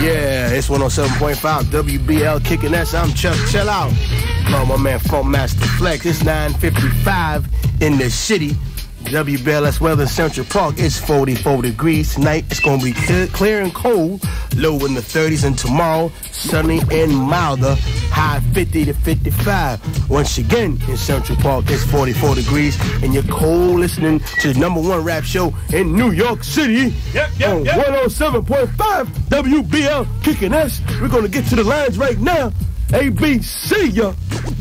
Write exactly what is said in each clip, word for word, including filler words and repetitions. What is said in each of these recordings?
Yeah, it's one oh seven point five W B L kicking ass. I'm Chuck. Chill out. Oh, my man Funk Master Flex. It's nine fifty-five in the city. W B L S weather in Central Park. It's forty-four degrees tonight. It's going to be clear, clear and cold. Low in the thirties. And tomorrow, sunny and milder. High fifty to fifty-five. Once again, in Central Park, it's forty-four degrees. And you're cold listening to the number one rap show in New York City. Yep, yep, on yep. one oh seven point five W B L kicking ass. We're going to get to the lines right now. A B C, ya.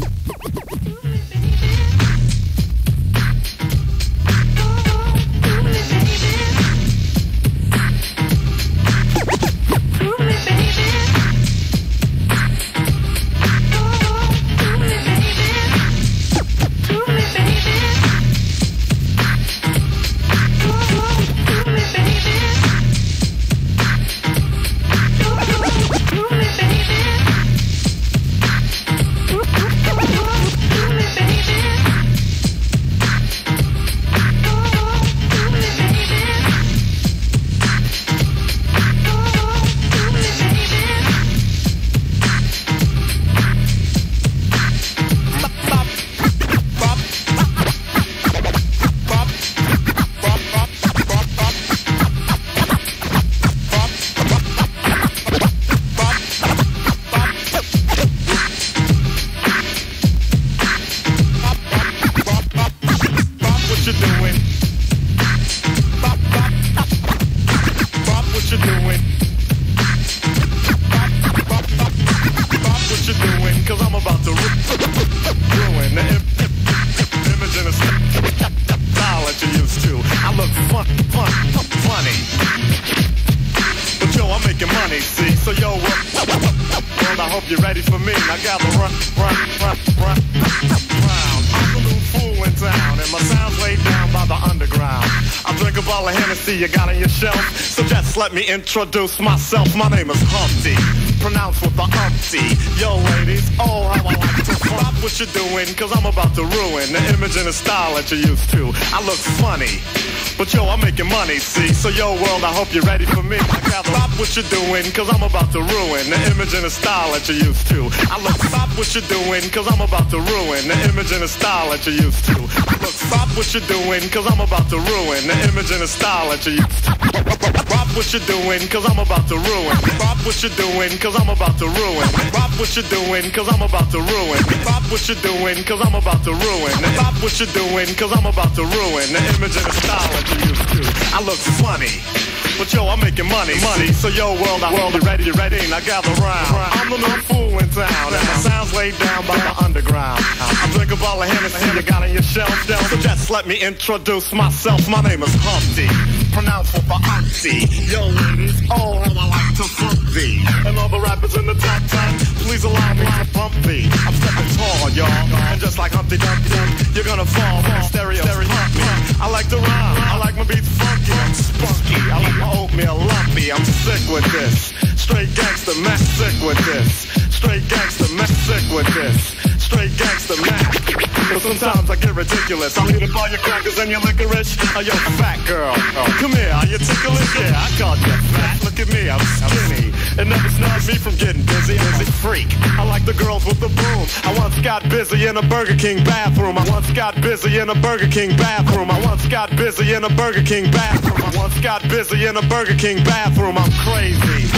You got on your shelf, so just let me introduce myself. My name is Humpty, pronounced with the umpty. Yo, ladies, oh, how I like to stop what you're doing, cause I'm about to ruin the image and the style that you're used to. I look funny, but yo, I'm making money, see? So yo, world, I hope you're ready for me. I gather, stop what you're doing, cause I'm about to ruin the image and the style that you're used to. I look, stop what you're doing, cause I'm about to ruin the image and the style that you're used to. I look, stop what you're doing, cause I'm about to ruin the image and the style that you're used to. Stop what you're doing, cause I'm about to ruin. Stop what you're doing, cause I'm about to ruin. Stop what you're doing, cause I'm about to ruin. Stop what you're doing, cause I'm about to ruin. Stop what you're doing, cause I'm about to ruin the image and the style that you used to. I look funny, but yo, I'm making money, money. So yo, world, I world, you ready, you ready? Now gather round. I'm the new fool in town, and my sound's laid down by the underground. I drink a bottle of Hennessy you got on your shelf, so just let me introduce myself. My name is Humpty, pronounced with the umpty. Yo, ladies, oh, how I like to funk thee. And all the rappers in the top ten, please allow me to pump thee. I'm stepping tall, y'all, and just like Humpty Dumpty, you're gonna fall when the stereo pump me. I like to rhyme, I like my beats funky, I'm spunky. I like my oatmeal lumpy, I'm sick with this. Straight gangster, mess sick with this. Straight gangster, mess sick with this. Straight gangster, man. But sometimes I get ridiculous. I'll eat up all your crackers and your licorice. Oh, yo, fat girl, oh, come here, are you ticklish? Yeah, I called you fat. Look at me, I'm skinny. It never stops me from getting busy. I'm a freak. I like the girls with the boom. I once got busy in a Burger King bathroom. I once got busy in a Burger King bathroom. I once got busy in a Burger King bathroom. I once got busy in a Burger King bathroom. I'm crazy.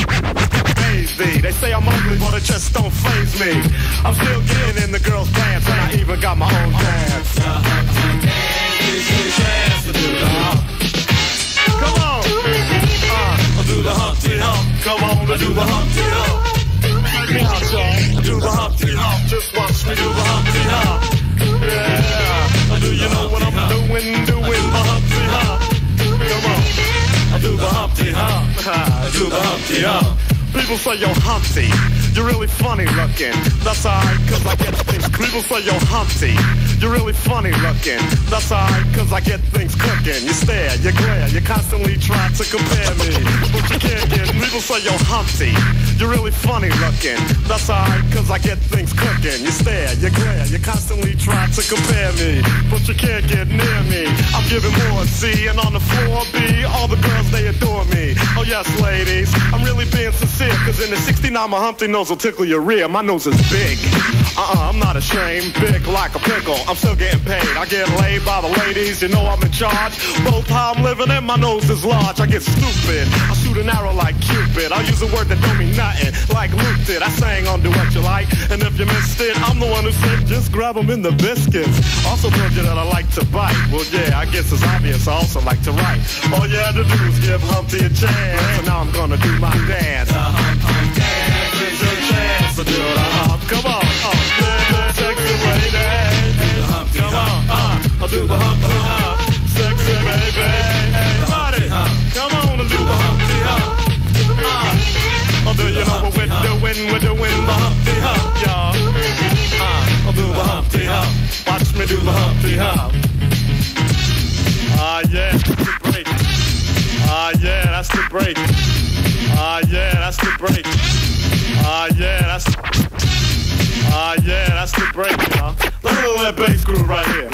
They say I'm ugly, but it just don't faze me. I'm still getting in the girls' pants, and I even got my own dance. Come on, uh, do the Humpty Hump. Come on, do the Humpty Hump. Check me out, y'all. Do the Humpty Hump. Just watch me do the Humpty Hump. Yeah, do you know what I'm doing? Doing the Humpty Hump. Come on, do the Humpty Hump. Do the Humpty Hump. People say, yo, Humpty, you're really funny looking. That's alright, cause I get things. People say, yo, Humpty, you're really funny looking. That's alright, cause I get things cooking. You stare, you glare, you constantly try to compare me. But you can't get me People say, yo, Humpty, you're really funny looking. That's alright, cause I get things cooking. You stare, you glare, you constantly try to compare me, but you can't get near me. I'm giving more C, and on the floor B, all the girls, they adore me. Oh yes, ladies, I'm really being sincere, cause in the sixty-nine, my Humpty nose will tickle your rear. My nose is big. Uh-uh, I'm not ashamed, big like a pickle. I'm still getting paid. I get laid by the ladies, you know I'm in charge. Both how I'm living and my nose is large. I get stupid, I shoot an arrow like Cupid. I use a word that don't mean nothing, like Luke did. I sang on Do What You Like, and if you missed it, I'm the one who said just grab them in the biscuits. Also told you that I like to bite. Well yeah, I guess it's obvious I also like to write. All you had to do was give Humpty a chance, and now I'm gonna do my dance. The hump, hump dance. It's your chance to do the hump. Come on, oh, yeah, sexy lady. The Humpty Come on, uh, I'll do the hump, hump. Sexy baby. Everybody, come on and do the Humpty Hump. Uh, I'll do you know what we're doing, we're doing the Humpty Hump, y'all. Uh, I'll do the Humpty Hump. Watch me do the Humpty Hump. Ah, uh, yeah, that's the break. Ah, uh, yeah, that's the break. Ah, uh, yeah, that's the break. Ah, uh, yeah, that's the Ah, uh, yeah, that's the break, y'all. Look at that bass groove right here.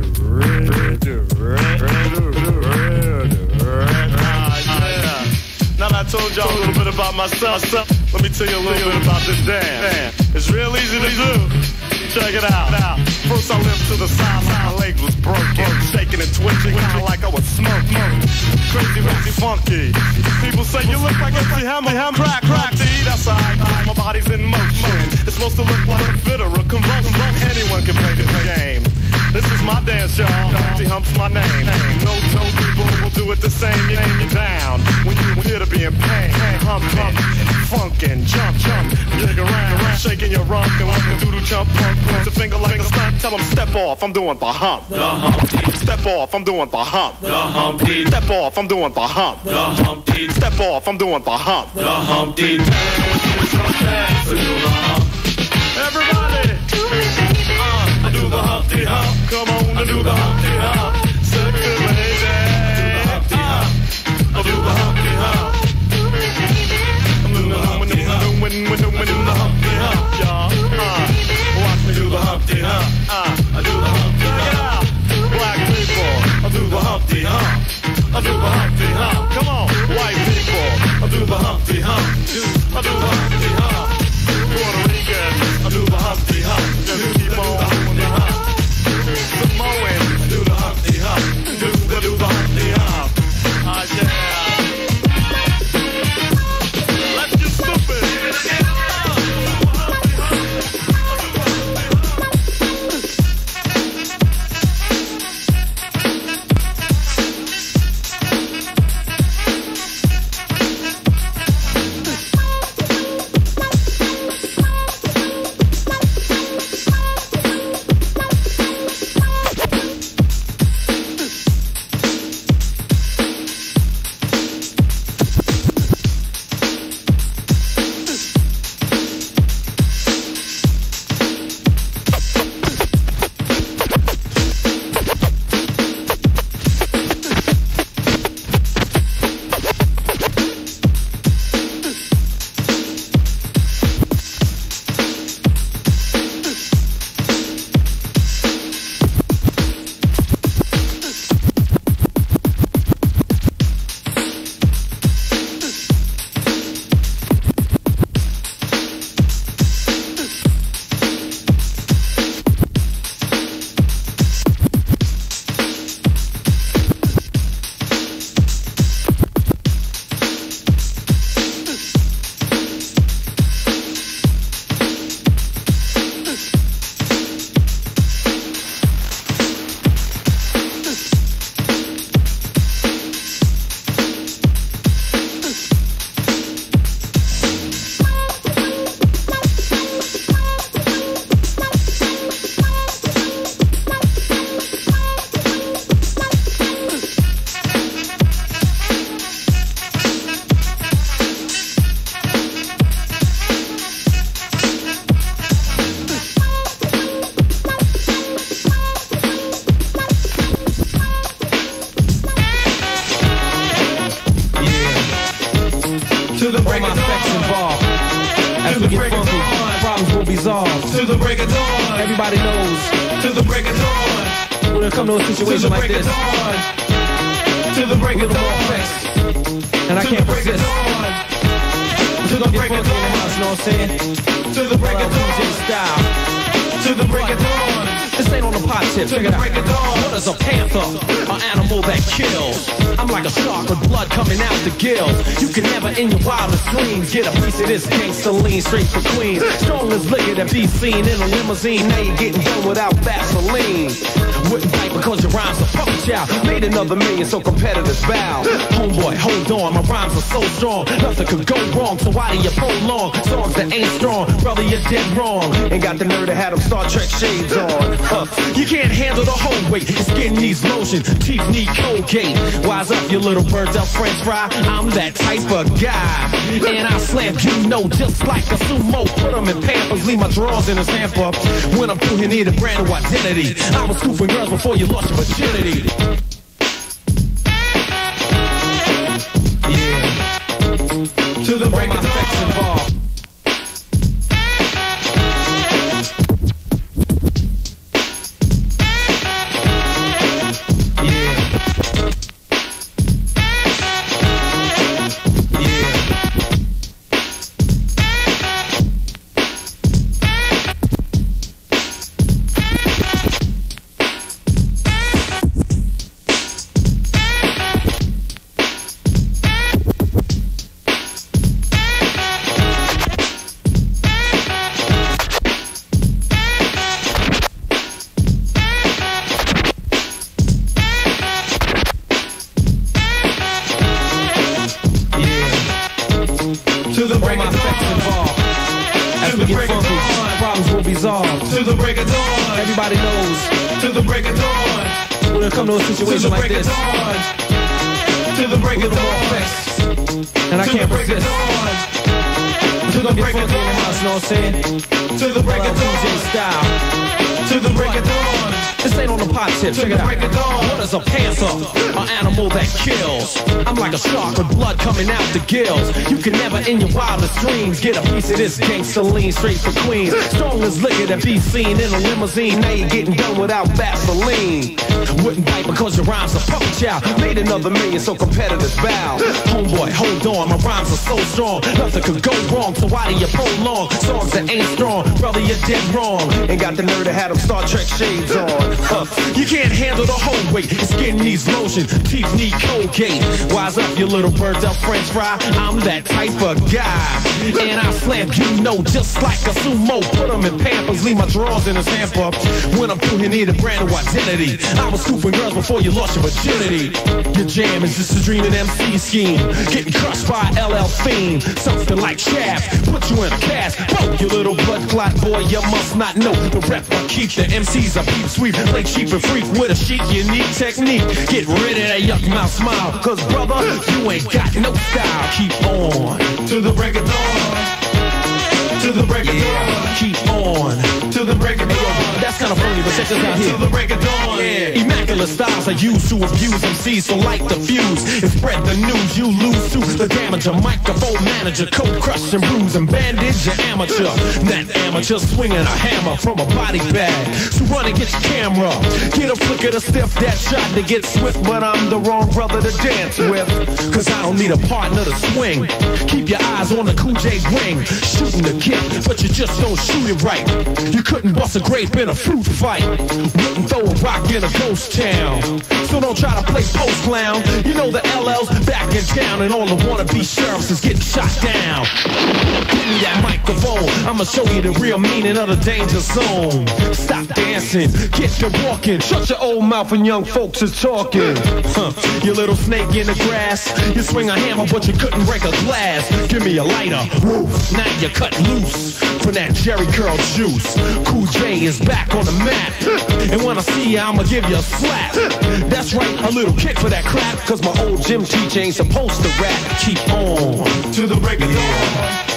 Ah, yeah. Now that I told y'all a little bit about myself, let me tell you a little bit about this dance. It's real easy to do. Check it out. Now, first I limped to the side, my leg was broken, shaking and twitching, kinda like I was smoking. Crazy, crazy, funky. People say you look like a hammer, hammer, crack, crack. That's alright, my body's in motion. It's supposed to look like a fit or a convulsion. Anyone can play this game. This is my dance, y'all. Humpty Hump's my name. No, no people will do it the same. You name you down when you hear to be in pain. Hump, hump, funkin', jump, jump, dig around, shaking your rump, and like a doodle jump, pump, point your finger like a stunt. Tell them step off, I'm doing the hump. The Humpty. Step off, I'm doing the hump. The Humpty. Step off, I'm doing the hump. The Humpty. Step off, I'm doing the hump. The Humpty. Everybody. Uh, I do the Humpty Hump. Come on and do the Humpty Hump. Sexy lady. I do the Humpty Hump. I'm doing the Humpty Hump. When, when, when, when, when the Humpty Hump, y'all. Uh, watch me do the Humpty Hump. Uh, I do the Humpty Hump. Black people, I do the Humpty Hump. I do the Humpty Hump. Come on, white people, I do the Humpty Hump. I do the Humpty Hump. Puerto Rican, I do the Humpty Hump. Just keep on doing the hump. Samoans, do the Humpty Hump. Do the, do the Humpty Hump. Ah, yeah. Let's get stupid. to the break of dawn. Involved. As we get funky, problems will be solved. To the break of dawn. Everybody knows. To the break of dawn. When it comes to a situation like this, to the break of dawn. And I can't resist. To the break of dawn. You know what I'm saying? To the break of dawn. Style. To the break of dawn. This ain't on the pot tip. Check it out. What is a panther? An animal that kills. I'm like a shark with blood coming out the gills. You can never in your wildest dreams get a piece of this gangster lean straight for Queens. Strong as liquor that be seen in a limousine. Now you're getting done without Vaseline. Wouldn't bite because your rhymes are punk child. Made another million so competitors bow. Homeboy, hold on, my rhymes are so strong. Nothing could go wrong, so why do you prolong songs that ain't strong? Brother, you're dead wrong. Ain't got the nerve to have them Star Trek shades on. Huh. You can't handle the whole weight. Your skin needs lotion, teeth need Colgate. Wise up, you little birds up French fry. I'm that type of guy. And I slam you know just like a sumo. Put them in Pampers, leave my drawers in his hamper. When I'm through, you need a brand new identity. I was scooping girls before you lost your virginity. Yeah. To the break of dawn. Involved. Situation like this, to the break of dawn, and I can't resist. To the break of dawn, you know what I'm saying? To the break of dawn, style. To the break of dawn. This ain't on the pot tip. Check it out. What is a panther? An animal that kills. I'm like a shark with blood coming out the gills. You can never in your wildest dreams get a piece of this gangster lean straight for Queens. Strong as liquor that be seen in a limousine. Now you're getting done without Vaseline. Wouldn't bite because your rhymes are punk child. Made another million so competitors bow. Homeboy, hold on, my rhymes are so strong. Nothing could go wrong, so why do you prolong songs that ain't strong? Brother, you're dead wrong. Ain't got the nerve to have them Star Trek shades on. Huh. You can't handle the whole weight. Your skin needs lotion, teeth need Colgate. Wise up, you little birds up French fry. I'm that type of guy. And I slam you know just like a sumo. Put them in Pampers, leave my drawers in his hamper. When I'm through, you need a brand new identity. I was scooping girls before you lost your virginity. Your jam is just a dream and M C scheme. Getting crushed by L L Fiend. Something like Shaft, put you in a cast. Whoa, you little blood clot boy, you must not know the rep I keep. The M Cs I peep sweep, play cheap and freak with a chic, unique technique. Get rid of that yuck mouth smile, cause brother, you ain't got no style. Keep on to the break of dawn. To the break of dawn. Keep on to the break of dawn. That's kind of funny, but check this out here. To the break of dawn. Yeah. Immaculate styles are used to abuse M Cs, so light the fuse and spread the news. You lose to the damager, microphone manager, cold crush and bruise and bandage your amateur. That amateur swinging a hammer from a body bag. So run and get your camera. Get a flick of the stiff that shot to get swift, but I'm the wrong brother to dance with. Cause I don't need a partner to swing. Keep your eyes on the Cool J ring. Shooting the kid, but you just don't shoot it right. You couldn't bust a grape in a fruit fight. Wouldn't throw a rock in a ghost town. So don't try to play post clown. You know the L L's back in town, and all the wannabe sheriffs is getting shot down. Give me that microphone, I'ma show you the real meaning of the danger zone. Stop dancing, get to walking. Shut your old mouth when young folks are talking. Huh. You little snake in the grass. You swing a hammer but you couldn't break a glass. Give me a lighter, woo, now you cut loose from that Jerry curl juice. Cool J is back on the map, and when I see you I'ma give you a slap. That's right, a little kick for that crap, cause my old gym teacher ain't supposed to rap. Keep on to the break of dawn.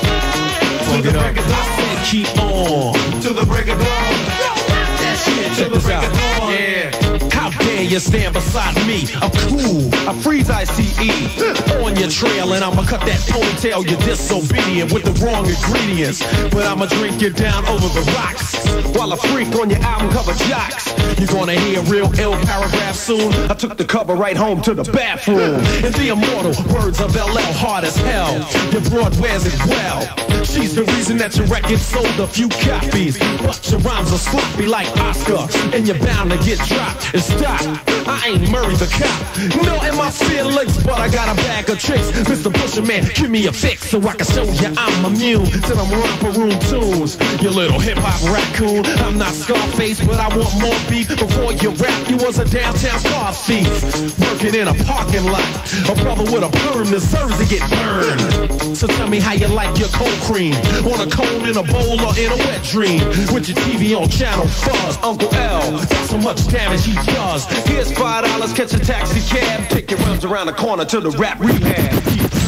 To the break of dawn. I said keep on to the break of dawn. That shit, check this out. Yeah. How dare you stand beside me. I'm cool, I freeze I C E on your trail, and I'ma cut that ponytail. You're disobedient with the wrong ingredients, but I'ma drink you down over the rocks while I freak on your album cover jocks. You're gonna hear real ill paragraphs soon. I took the cover right home to the bathroom. And the immortal words of L L, hard as hell. Your broad wears it well. She's the reason that your record sold a few copies, but your rhymes are sloppy like Oscar, and you're bound to get dropped. And stop, I ain't Murray the cop. No, in my feelings, but I got a bag of tricks. Mister Pusher Man, give me a fix so I can show you I'm immune to them romper room tunes. You little hip hop raccoon. I'm not Scarface, but I want more beef. Before you rap, you was a downtown car thief, working in a parking lot. A brother with a perm deserves to get burned. So tell me how you like your cold cream, on a cone, in a bowl, or in a wet dream, with your T V on channel fuzz. Uncle L, that's so much damage he does. Here's five dollars, catch a taxi cab, take your runs around the corner to the rap rehab.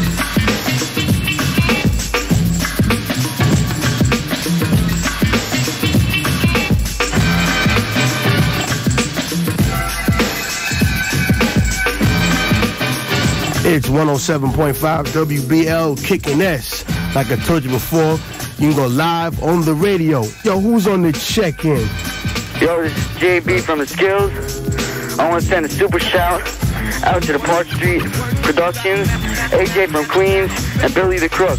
It's one oh seven point five W B L Kicking S. Like I told you before, you can go live on the radio. Yo, who's on the check-in? Yo, this is J B from The Skills. I want to send a super shout out to the Park Street Productions, A J from Queens, and Billy the Crook.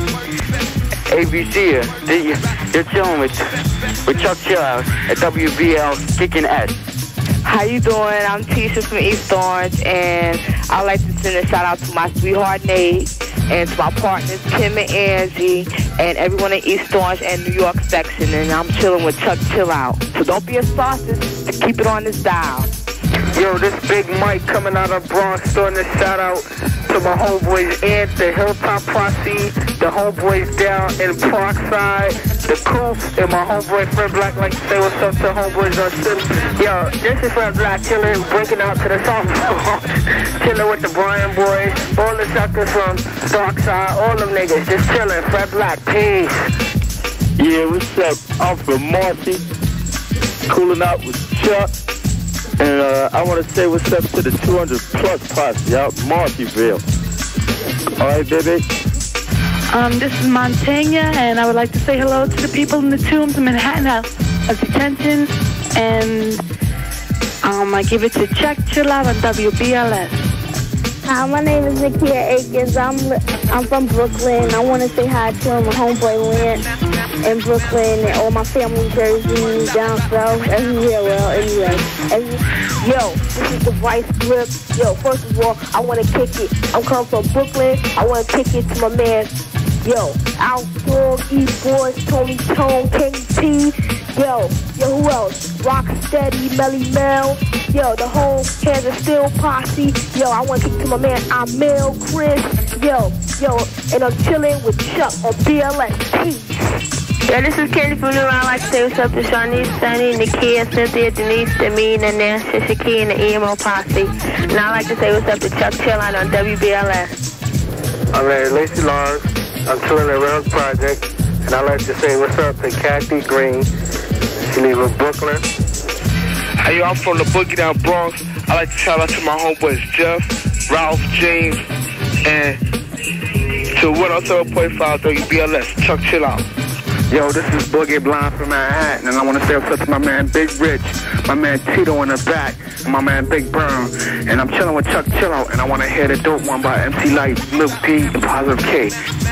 A B C here. You're chilling with, with Chuck Chillout at W B L Kicking S. How you doing? I'm Tisha from East Orange, and I'd like to send a shout out to my sweetheart Nate, and to my partners Kim and Angie, and everyone in East Orange and New York section. And I'm chilling with Chuck Chillout. So don't be a sausage, to keep it on this dial. Yo, this Big Mike coming out of Bronx, throwing a shout out to my homeboys and the Hilltop Posse, the homeboys down in Parkside, the Coop, and my homeboy Fred Black. Like to say what's up to homeboys on City. Yo, this is Fred Black chilling, breaking out to the song, chilling with the Brian boys, all the suckers from Darkside, all them niggas just chilling. Fred Black, peace. Yeah, what's up? I'm from Marcy, cooling out with Chuck. And uh, I want to say what's up to the two hundred plus posse out in Marcyville. All right, baby? Um, this is Montaigne, and I would like to say hello to the people in the Tombs in Manhattan House of Detention. And um, I give it to Chuck Chillout on W B L S. Hi, my name is Nakia Akins. I'm I'm from Brooklyn. I want to say hi to my homeboy Lance in Brooklyn and all my family in Jersey, down south, everywhere. Well, anyway, every, yo, this is the Vice Grip. Yo, first of all, I want to kick it. I'm coming from Brooklyn. I want to kick it to my man, yo, Outdoor, E-Boys, Tony Tone, King T. Yo, yo, who else? Rocksteady, Melly Mel. Yo, the whole Hands of Steel posse. Yo, I want to kick to my man Amel, Chris. Yo, yo, and I'm chilling with Chuck on B L S. Peace. Yeah, this is Candy from New York. I'd like to say what's up to Shawnee, Sunny, Nakia, Cynthia, Denise, Dameen, and Nancy, Shaki, and the E M O posse. And I'd like to say what's up to Chuck Chillout on W B L S. I'm at Lacey Lawrence. I'm chilling at Round Project. And I'd like to say what's up to Kathy Green. She lives in Brooklyn. Hey, yo, I'm from the Boogie Down Bronx. I'd like to shout out to my homeboys Jeff, Ralph, James, and to one oh seven point five W B L S, Chuck Chillout. Yo, this is Boogie Blind from Manhattan, and I want to say what's up to my man Big Rich, my man Tito in the back, and my man Big Burn. And I'm chilling with Chuck Chillout, and I want to hear the dope one by M C Light, Milk D, and Positive K.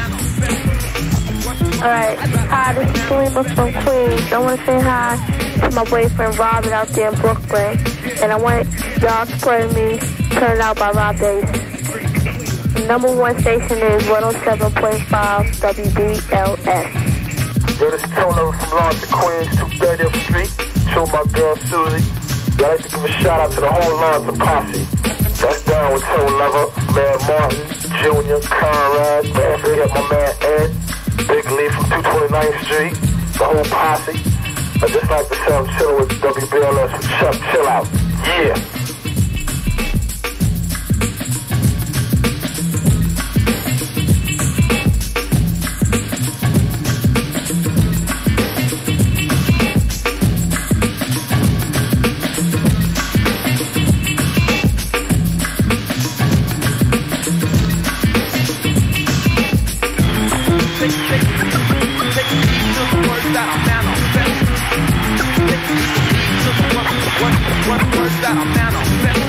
Alright, hi, this is Selima from Queens. I want to say hi to my boyfriend Robert out there in Brooklyn. And I want y'all to play me Turn It Out by Rob Davis. The number one station is one oh seven point five W B L S. Yo, this is Tony from Lawrence, Queens, two thirtieth Street. Show my girl Susie. I'd like to give a shout out to the whole Lawrence posse. That's down with Toe Lover, man Martin, Junior, Conrad, man, big up my man Ed. Big Lee from two twenty-ninth Street, the whole posse. I just like to say I'm chilling with W B L S with Chuck Chillout. Yeah. Take, take, take heed to the words that I manifest. Take heed to the what, what, what words that I manifest.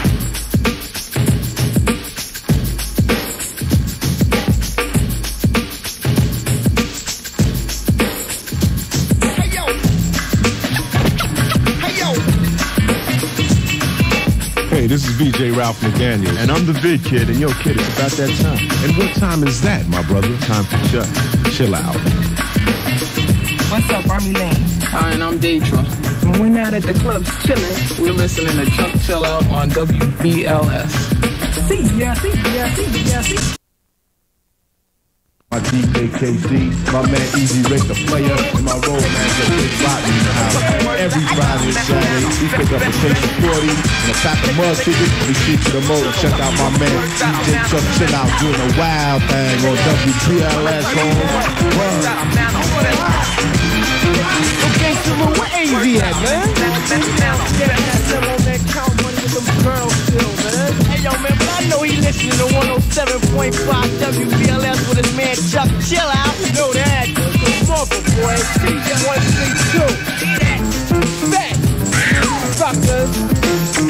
Hey, this is V J Ralph McDaniel. And I'm the Vid Kid, and yo, kid, it's about that time. And what time is that, my brother? Time for Chuck. Chill out. What's up, Army Lane? Hi, and I'm Deidre. And we're not at the clubs chilling. We're listening to Chuck Chill Out on W B L S. See ya, see ya, see ya, see. My D J K Z, my man Easy Rick the player, and my road manager Big Rodney in the house. Every Friday and Saturday, we pick up a case of forty and a pack of mud tickets. We shoot to the motor. Check out my man D J Chuck Chill Out doing a wild thing on W B L S home. Okay, so where A Z at, man? Hey, yo, man, but I know he listening to one oh seven point five W B L S with his man Chuck Chill Out. You know that. Come on, boy. C one three two. Back. Suckers.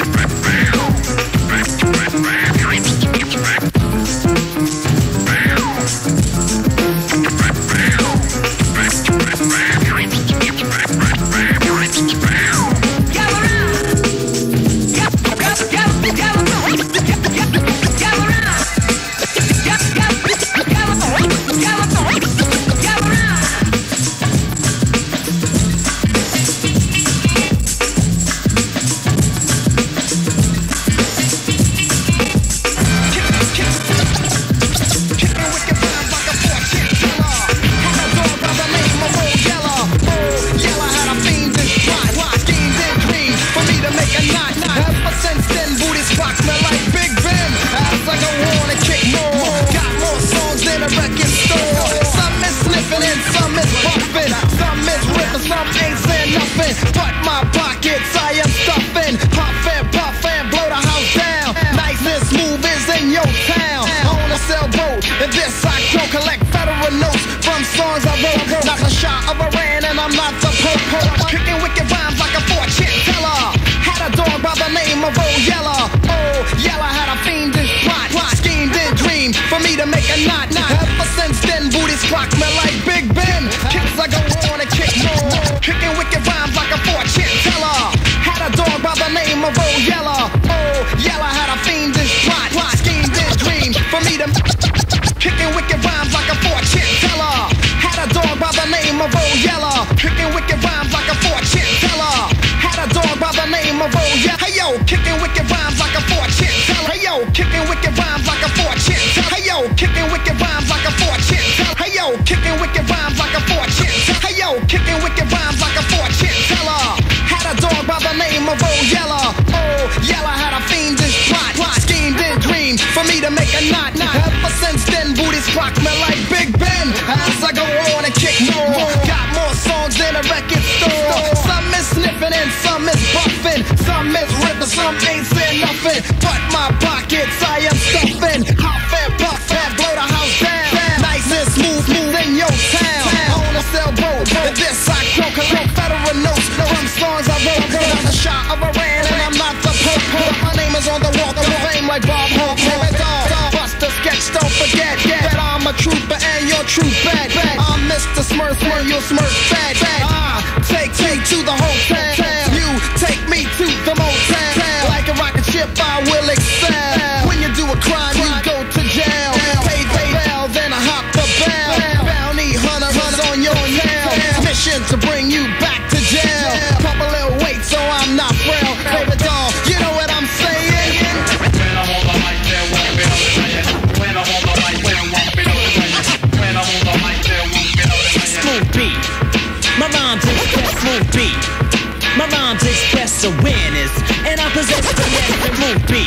Awareness, and I possess finesse and won't be.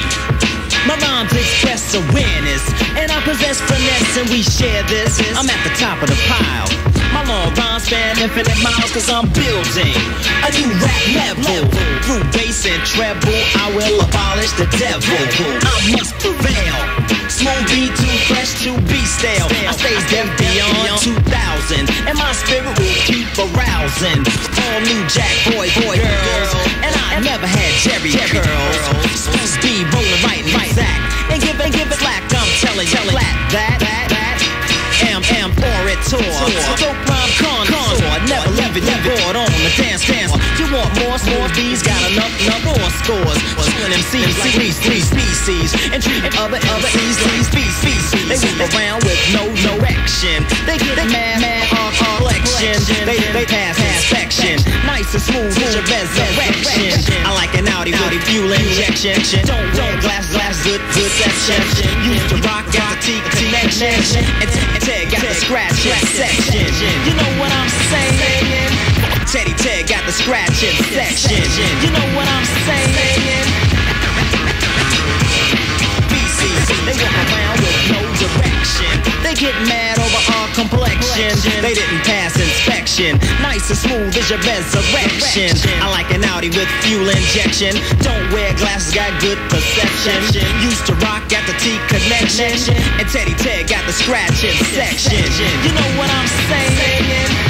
My rhymes express awareness, and I possess finesse, and we share this. I'm at the top of the pile. My long rhymes span infinite miles, cause I'm building a new rap level. Through bass and treble, I will abolish the devil. I must prevail. Smooth beat, too fresh to be stale. I stays them beyond to spirit will keep arousing. All new Jack boys, boy, girls. And I never had Jerry curls. Supposed to be rolling right and exact. And give it, give it slack, I'm telling you flat that, that, that. Am, am, orator. Dope rhyme connoisseur. Never leave it, never bored on the dance, dance. You want more, more B's, got enough, enough more scores. Chewing M Cs, three, three species. And treating other M Cs, three species. They move around with no, no action. They get mad, mad, on collection. They, they pass inspection. Nice and smooth, with your resurrection. I like an Audi with a fuel injection. Don't, don't glass, glass, good, good section. Used to rock out the T connection. And Ted got the scratch in section. You know what I'm saying? Teddy Ted got the scratch in section. You know what I'm saying? B Cs, they walk around with no direction. They get mad over our complexion. They didn't pass inspection. Nice and smooth is your resurrection. I like an Audi with fuel injection. Don't wear glasses, got good perception. Used to rock at the T connection. And Teddy Ted got the scratch in section. You know what I'm saying?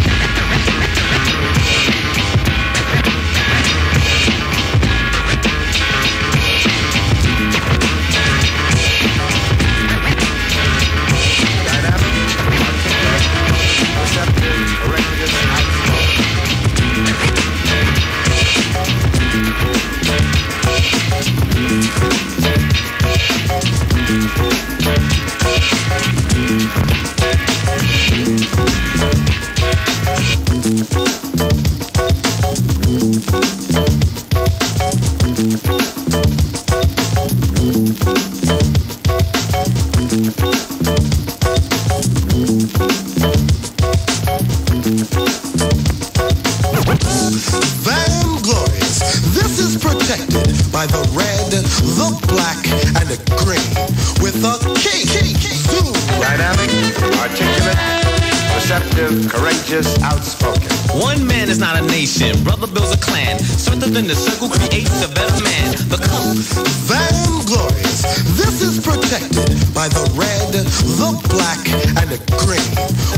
By the red, the black, and the green, with a key, key, key, zoom. Dynamic, articulate, receptive, courageous, outspoken. One man is not a nation, brother builds a clan. Strengthened in the circle creates a better man. The colors, vainglorious. This is protected by the red, the black, and the green.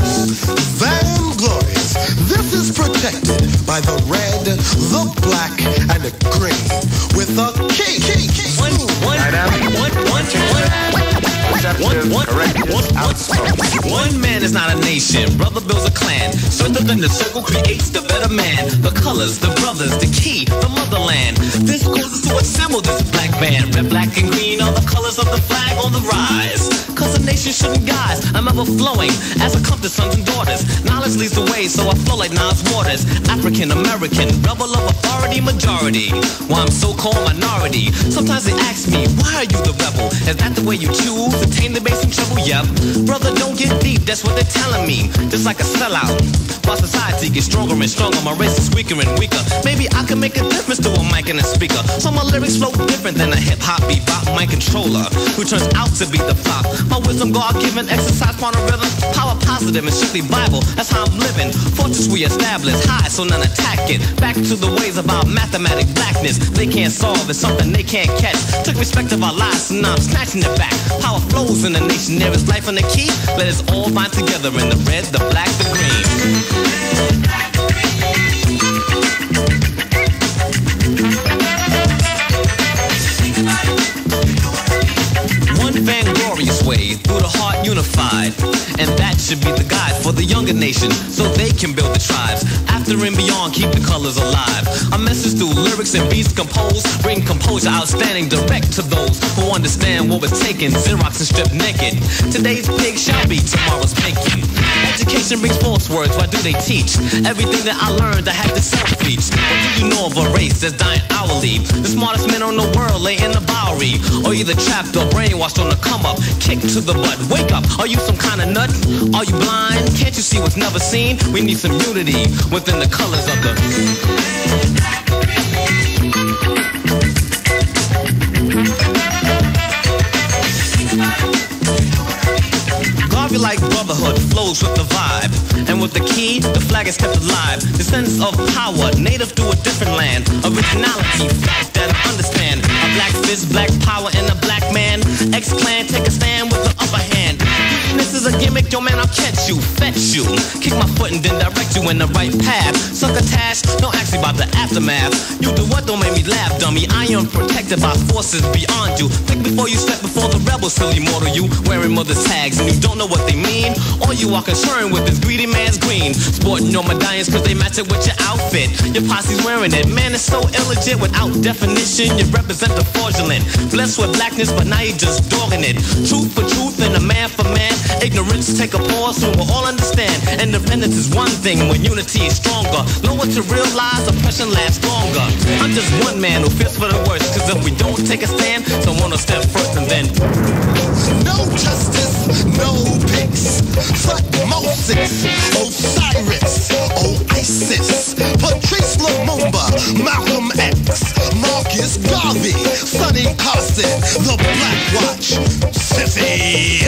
Vainglorious. This is protected by the red, the black, and the green. With a key, key, key. One, one, one, one, one, one, one, one man is not a nation, brother builds a clan. Strengthened in the circle creates the better man. The colors, the brothers, the key, the motherland. This causes to assemble this black band. Red, black, and green are the colors of the flag on the rise. Cause the nation shouldn't guise. I'm ever flowing as I come to sons and daughters. Knowledge leads the way, so I flow like Nile's waters. African American, rebel of authority majority. Why I'm so-called minority. Sometimes they ask me, why are you the rebel? Is that the way you choose to tame the base and trouble? Yep. Brother, don't get deep, that's what they're telling me. Just like a sellout. While society gets stronger and stronger, my race is weaker and weaker. Maybe I can make a difference to a mic and a speaker. So my lyrics flow different than a hip-hop bebop mic controller who turns out to be the flop. My wisdom God-given, exercise quantum rhythm, power positive and strictly Bible. That's how I'm living. Fortress we establish high, so none attack it. Back to the ways of our mathematic blackness. They can't solve, it's something they can't catch. Took respect of our lives, so now I'm snatching it back. Power flows in the nation, there is life on the key. Let us all bind together in the red, the black, the green. One vainglorious way, through the heart unified. And that should be the guide for the younger nation, so they can build the tribes. After and beyond, keep the colors alive. A message through lyrics and beats composed. Bring composure outstanding direct to those who understand what was taken. Xerox and stripped naked. Today's pig shall be tomorrow's bacon. Education brings false words, why do they teach? Everything that I learned, I had to self-teach. What do you know of a race that's dying hourly? The smartest men on the world lay in the Bowery, or either trapped or brainwashed on the come up. Kick to the butt, wake up, are you some kind of nut? Are you blind? Can't you see what's never seen? We need some unity within the colors of the Garvey like brotherhood flows with the vibe. And with the key, the flag is kept alive. The sense of power, native to a different land. Originality, fact that I understand. A black fist, black power in a black man. X-Clan, take a stand with the upper hand. Greatness is a gimmick, yo man, I'll catch you, fetch you, kick my foot and then direct you in the right path. Succotash, don't ask me about the aftermath. You do what, don't make me laugh, dummy. I am protected by forces beyond you. Think before you step before the rebel, silly mortal. You wearing mother's tags and you don't know what they mean. All you are concerned with is greedy man's green. Sporting your medallions cause they match it with your outfit. Your posse's wearing it, man, it's so illegit. Without definition, you represent the fraudulent. Blessed with blackness, but now you're just dogging it. Truth for truth and a man for man. Ignorance take a pause so we'll all understand. Independence is one thing when unity is stronger. Lower to realize oppression lasts longer. I'm just one man who feels for the worst. Cause if we don't take a stand, someone will step first and then no justice, no peace. Thutmosis, Osiris, Oasis, Patrice Lumumba, Malcolm X, Marcus Garvey, Sonny Carson, the Black Watch, Sissy.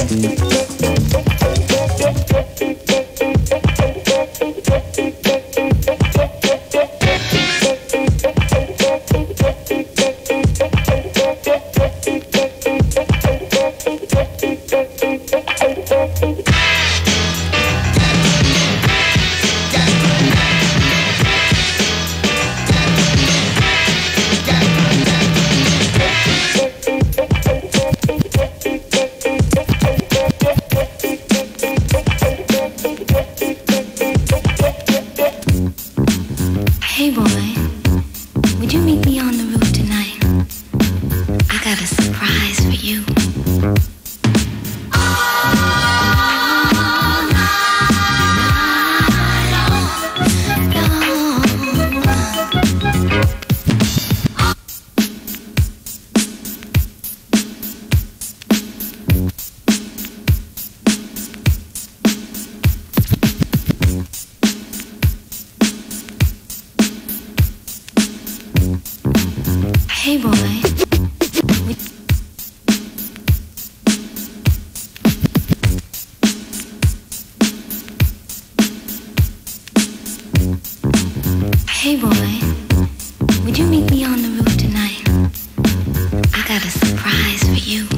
Hey boy. Hey boy, would you meet me on the roof tonight? I got a surprise for you.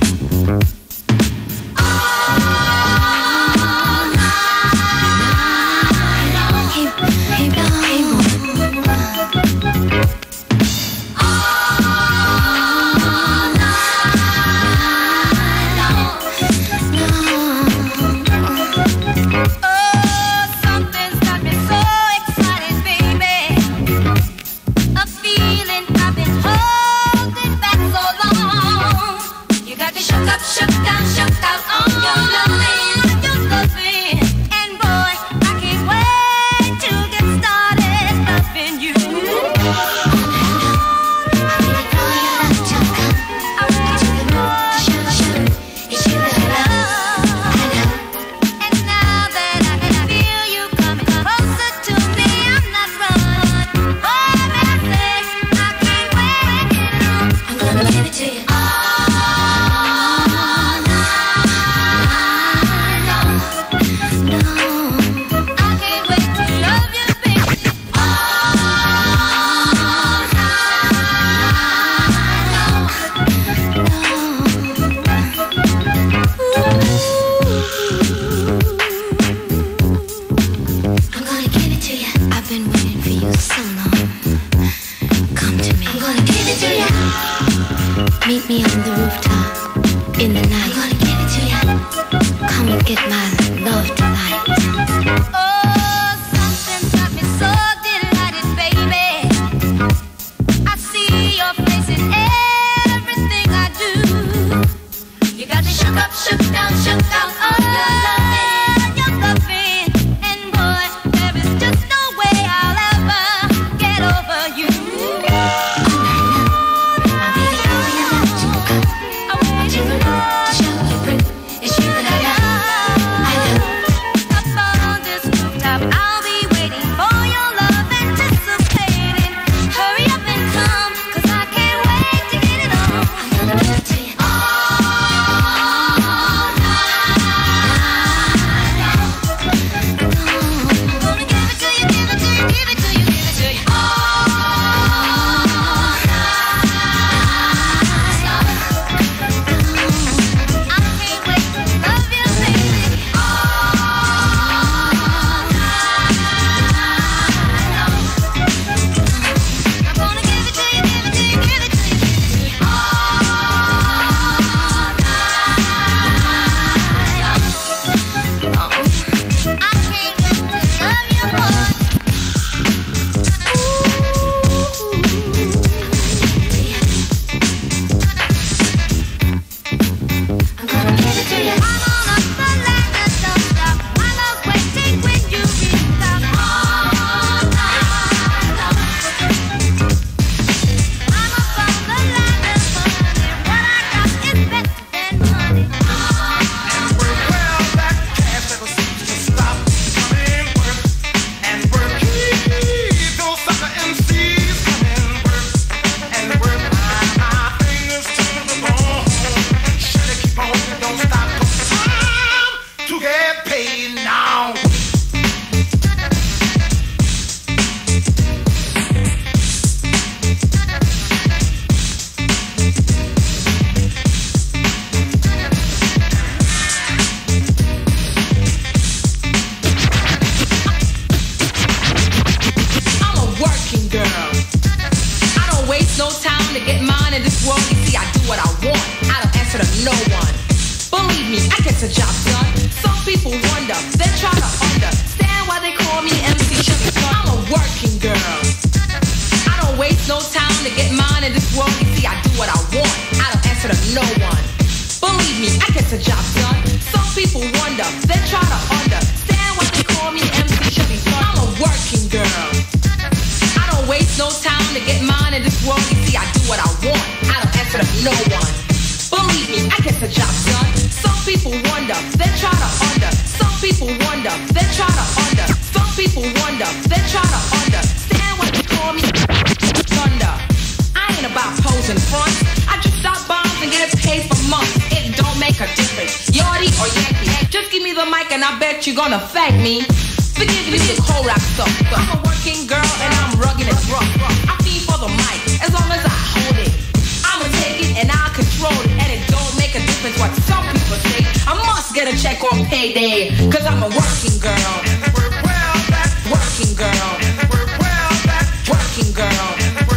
world, you see, I do what I want. I don't answer to no one. Believe me, I get the job done. Some people wonder, they try to understand why they call me M C Chubby Sun. I'm a working girl. I don't waste no time to get mine in this world. You see, I do what I want. I don't answer to no one. Believe me, I get the job done. Some people wonder, they try to understand why they call me M C Chubby Sun. I'm a working girl. I don't waste no time to get mine in this world. You see, I do what I want. I don't answer to no one. Believe me, I get the job done. Some people wonder, they try to under. Some people wonder, they try to under. Some people wonder, they try to understand why they call me thunder. I ain't about posing front. I just stop bombs and get it paid for months. It don't make a difference, Yorty or Yankee. Just give me the mic and I bet you gonna thank me. Forgive me the whole rap stuff. I'm a working girl and I'm rugged and rough. I feed for the mic as long as I hold it. I'ma take it and I'll control it. And it don't make a difference what some people say. I must get a check on payday, cause I'm a working girl. Working girl. Working girl.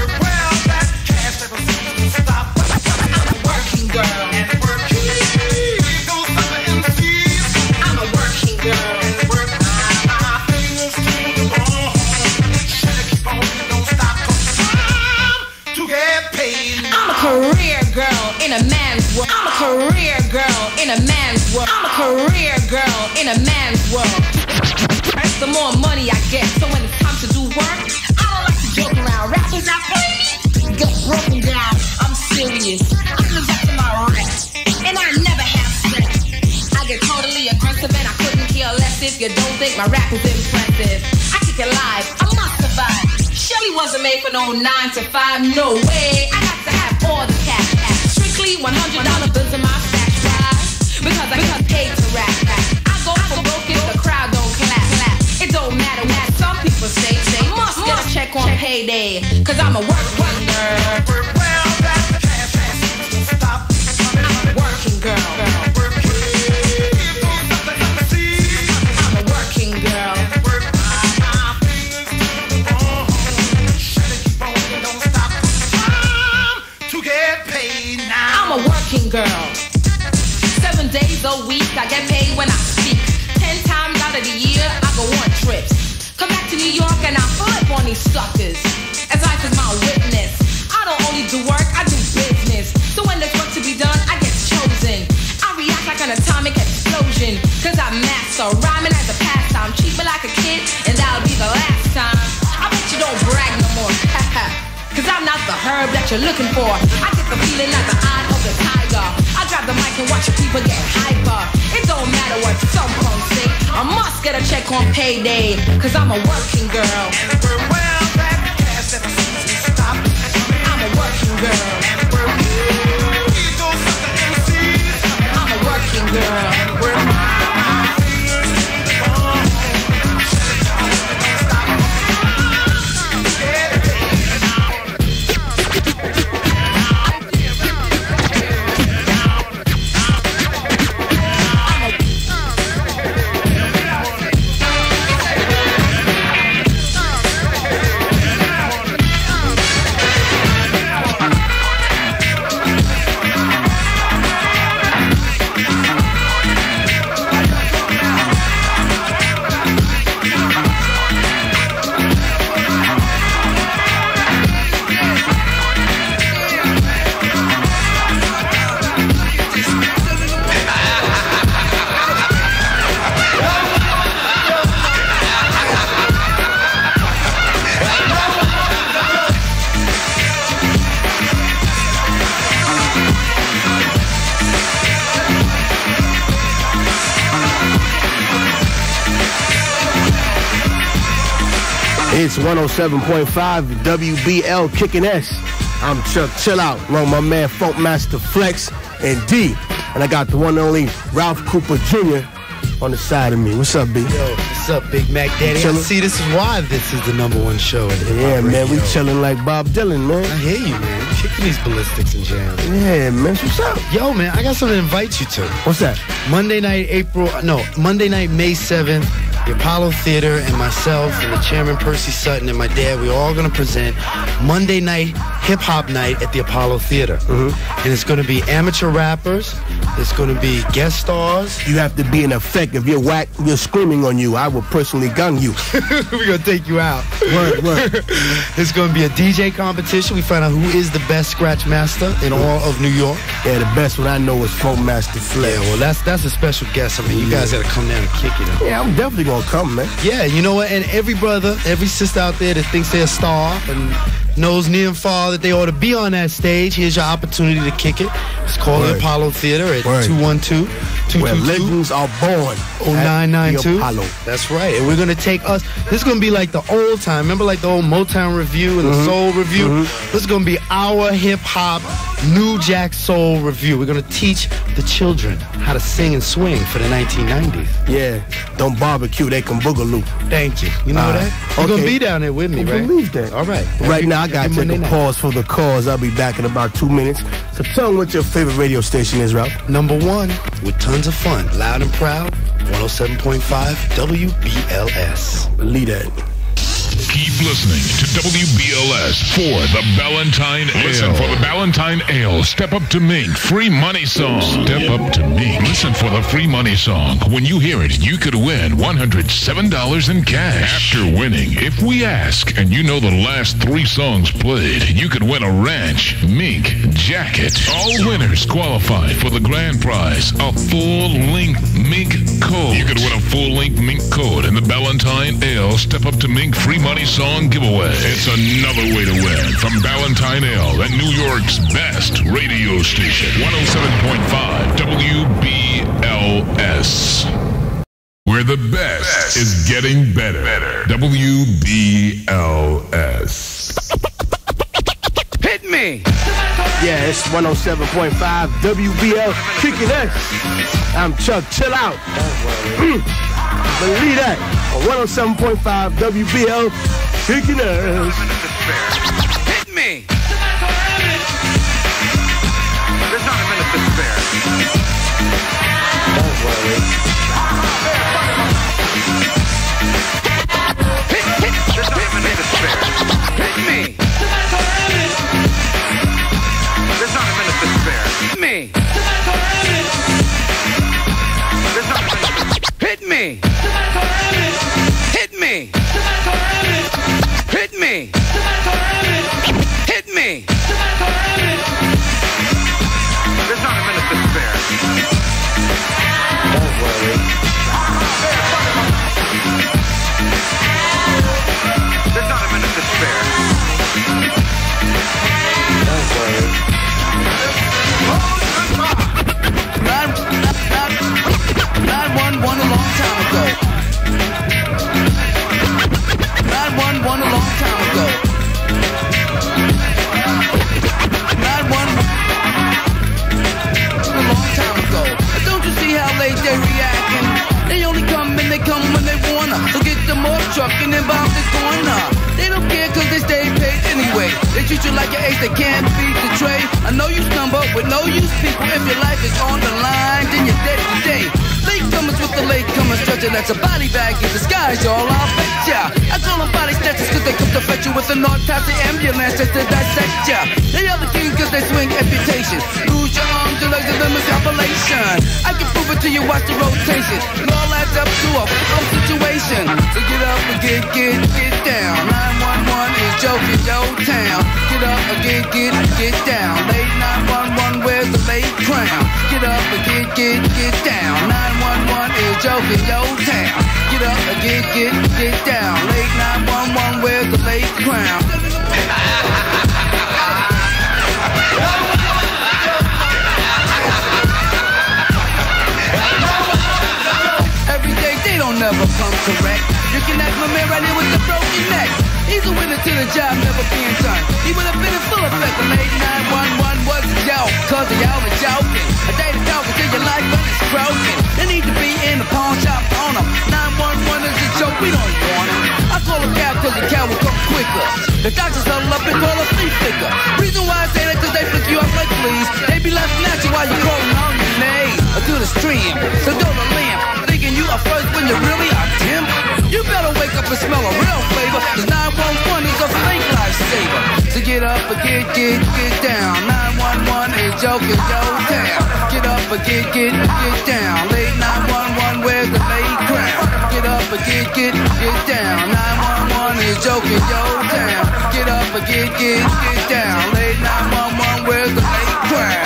Working girl. I'm a working girl. I'm a career girl in a man's world. I'm a career girl in a man's world. I'm a career girl in a man's world. The more money I get, so when it's time to do work, I don't like to joke around. Rappers not funny, get broken down. I'm serious. I live up to my rest, and I never have sex. I get totally aggressive, and I couldn't care less if you don't think my rap is impressive. I kick it live, I must survive. Shelly wasn't made for no nine to five, no way. I got to have all the cash, cash. Strictly one hundred dollar bills in my stash, right? Because I got paid to rap. I go for broke if the crowd don't clap, clap. It don't matter what some people say, they must get a check on payday, cause I'm a work wonder. I'm a working girl. I'm a working girl. I'm a working girl. Seven days a week, I get paid when I speak. Ten times out of the year, I go on trips. Come back to New York and I flip on these suckers. As life is my witness. I don't only do work, I do business. So when there's work to be done, I get chosen. I react like an atomic explosion. Cause I master rhyming as a pastime. Treat me like a kid, and that'll be the last time. I bet you don't brag no more. Cause I'm not the herb that you're looking for. I get the feeling like the eye of the tiger. I grab the mic and watch the people get hyper. It don't matter what some punks say. I must get a check on payday, cause I'm a working girl. I'm a working girl. I'm a working girl. It's one oh seven point five W B L Kicking S. I'm Chuck Chill Out, along with my man Funkmaster Flex and D. And I got the one and only Ralph Cooper Junior on the side of me. What's up, B? Yo, what's up, Big Mac Daddy? I see, this is why this is the number one show. Yeah, man, we chilling like Bob Dylan, man. I hear you, man. Kicking these ballistics and jams. Yeah, man. What's up? Yo, man, I got something to invite you to. What's that? Monday night, April, no, Monday night, May seventh. the Apollo Theater, and myself and the chairman Percy Sutton and my dad, we're all going to present Monday night hip-hop night at the Apollo Theater. Mm-hmm. And it's going to be amateur rappers. It's going to be guest stars. You have to be in effect. If you're whack, you're screaming on you, I will personally gun you. We're going to take you out. Word, word. It's going to be a D J competition. We find out who is the best scratch master in all of New York. Yeah, the best one I know is Funk Master Flex. Yeah, well, that's that's a special guest. I mean, you guys got to come down and kick it. Huh? Yeah, I'm definitely going to come, man. Yeah, you know what? And every brother, every sister out there that thinks they're a star and knows near and far that they ought to be on that stage, here's your opportunity to kick it. It's called Word. the Apollo Theater at two one two, two two two, where legends are born. oh nine nine two. That's right. And we're going to take us, this is going to be like the old time. Remember like the old Motown Review and mm-hmm. the Soul Review? Mm-hmm. This is going to be our hip-hop New Jack Soul Review. We're going to teach the children how to sing and swing for the nineteen nineties. Yeah. Don't barbecue, they can boogaloo. Thank you. You know uh, that? You're okay. going to be down there with me, I right? I believe that. All right. Right every, now, I got to take a night. pause for the cause. I'll be back in about two minutes. So tell them what your favorite radio station is, Ralph. Number one, with tons of fun. Loud and proud, one oh seven point five W B L S. Believe that. Keep listening to W B L S for the Ballantine Ale. Listen for the Ballantine Ale. Step Up to Mink. Free money song. Step Up to Mink. Listen for the free money song. When you hear it, you could win one hundred seven dollars in cash. After winning, if we ask and you know the last three songs played, you could win a Ranch Mink jacket. All winners qualify for the grand prize, a full-length Mink coat. You could win a full-length Mink coat in the Ballantine Ale Step Up to Mink free money song giveaway. It's another way to win from Ballantine Ale at New York's best radio station, one oh seven point five W B L S. Where the best is getting better. better. W B L S. Hit me! Yeah, it's one oh seven point five W B L kicking S. I'm Chuck. Chill out. Mm. Believe that. On one oh seven point five W B L kicking S. Hit me! There's not a minute to spare. Don't worry. Hit, hit, there's not a minute to spare. Hit me! There's not a minute to spare. Hit me! There's not a minute to spare. Hit me! Hit me! Hit me! Hit me! There's not a minute to spare. Don't worry. There's not a minute to spare. Don't worry. nine one one a long time ago. nine one one a long time ago. nine one one a long time ago. Don't you see how late they reacting? They only come and they come when they wanna. So get them off truck and then bomb this corner. They don't care cause they stay paid anyway. They treat you like your ace, they can't beat the trade. I know you stumble with no use people. If your life is on the line, then you're dead today. Latecomers with the latecomers stretcher, that's a body bag in disguise, y'all, I'll bet ya. I call them body snatchers cause they come to fetch you with an autopsy ambulance just to dissect ya. They are the kings cause they swing amputation. Lose your arms, your legs, and them is compilation. I can prove it to you, watch the rotation. It all adds up to a full situation. So get up and get, get, get down. nine one one is joking your town. Get up and get, get, get down. Late nine one one, where's the late crown? Get up and get, get, get down. nine one one is joking your town. Get up and get, get, get down. Late nine one one, where's the late crown? Every day they don't never come correct. You can ask my man right here with the broken neck. He's a winner to the job never being done. He would have been in full effect when late nine one one was a joke. Cause they all were joking. A day to talk until your life when it's broken. They need to be in the pawn shop on them. nine one one is a joke, we don't want it. I call a cab cause the cab will come quicker. The doctors huddle up and call a flea flicker. Reason why I say that cause they flick you up like fleas. They be laughing at you while you're crawling on your knees. to the stream. So don't a lamp, thinking you are first when you really are dim. You better wake up and smell a real flavor, cause nine one one is a fake lifesaver. So get up and get, get, get down. nine one one is joking your town. Get up and get, get, get down. Late nine one one, where's the late crown? Get up and get, get, get down. nine one one is joking your town. Get up and get, get, get down. Late nine one one, where's the late crown?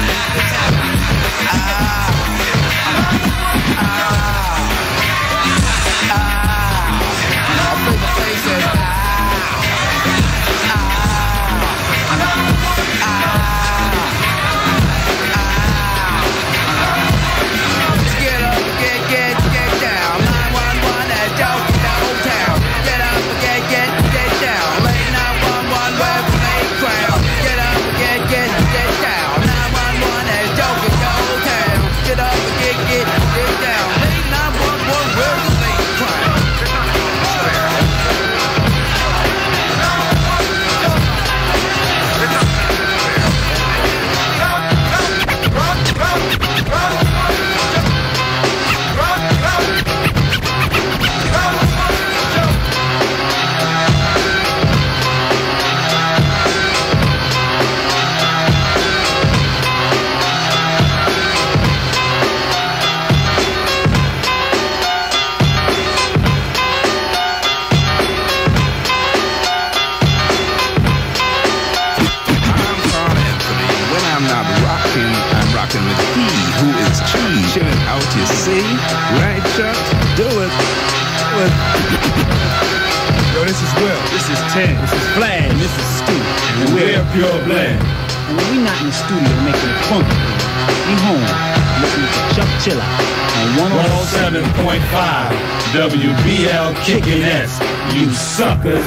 Pure blend. And when we not in the studio making it funky, we home listening to Chuck Chilla on one oh seven point five W B L Kickin' S, you suckers.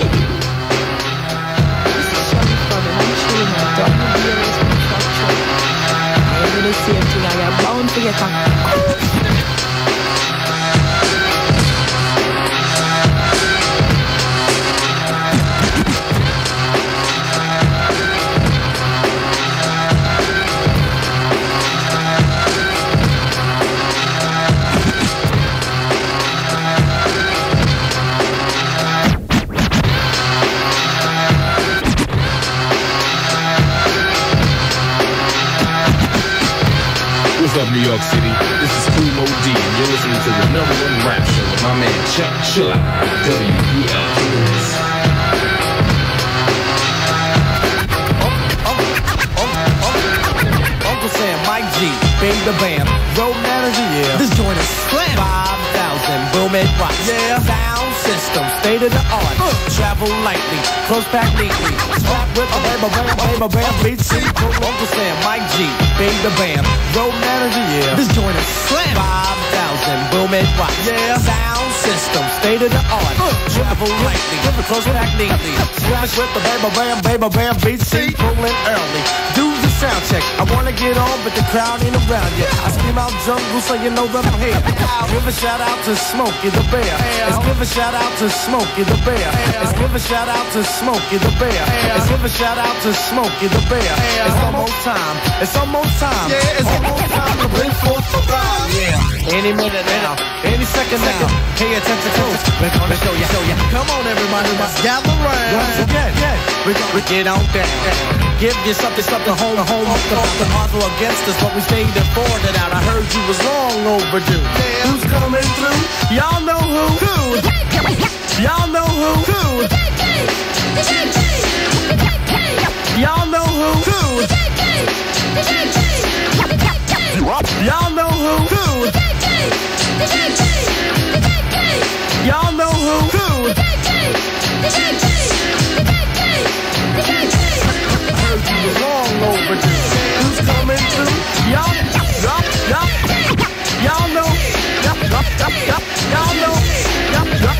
This is Shirley from the I'm chilling on W B L S with Chuck Chilla. I do the same thing, I am bound to get a What's up, New York City? This is Cool Mo D, and you're listening to the number one rap show with my man Chuck Chilla, W B L Kicks. Uncle Sam, Mike G, Big the Band, Road Manager, yeah. This joint is slam. five thousand, boom and rock. Yeah. Sound system, state of the art. Uh. Travel lightly, close pack neatly. Strap with a bam, bam, bam, bam, beat C. Uncle Sam, Mike G, Big the Band, Road Manager, yeah. This joint is slam. five thousand, boom and rock. Yeah. Sound system, state of the art. Uh. Travel lightly, close pack neatly. Strap with the bam, bam, bam, bam, beat C. Pulling early. Do the sound check. I wanna get on, but the crowd ain't around yet. I scream out jungle, so you know that I'm here. Give a shout out to Smokey the Bear. Let's give a shout out to Smokey the Bear. Let's give a shout out to Smokey the Bear. Let's give a shout out to Smokey the Bear. It's almost time. It's almost time. Yeah, it's almost time to bring forth the rhyme. Yeah. Any minute now, any second now. Pay attention close. We're gonna show you, show you. Come on, everybody, let's gather round. Once again, yeah, we're gonna get on down. Give you something, something home, home. The odds were against us, but we stayed and fought it out. I heard you was long overdue. Yeah. Who's coming through? Y'all know who? Who? Y'all know who? Who? Y'all know who? Who? Y'all know who? Who? Y'all know who? Who? I heard you was long overdue. Who's coming through? Y'all, y'all, y'all, y'all know, y'all, y'all, y'all, y'all know, y'all, y'all.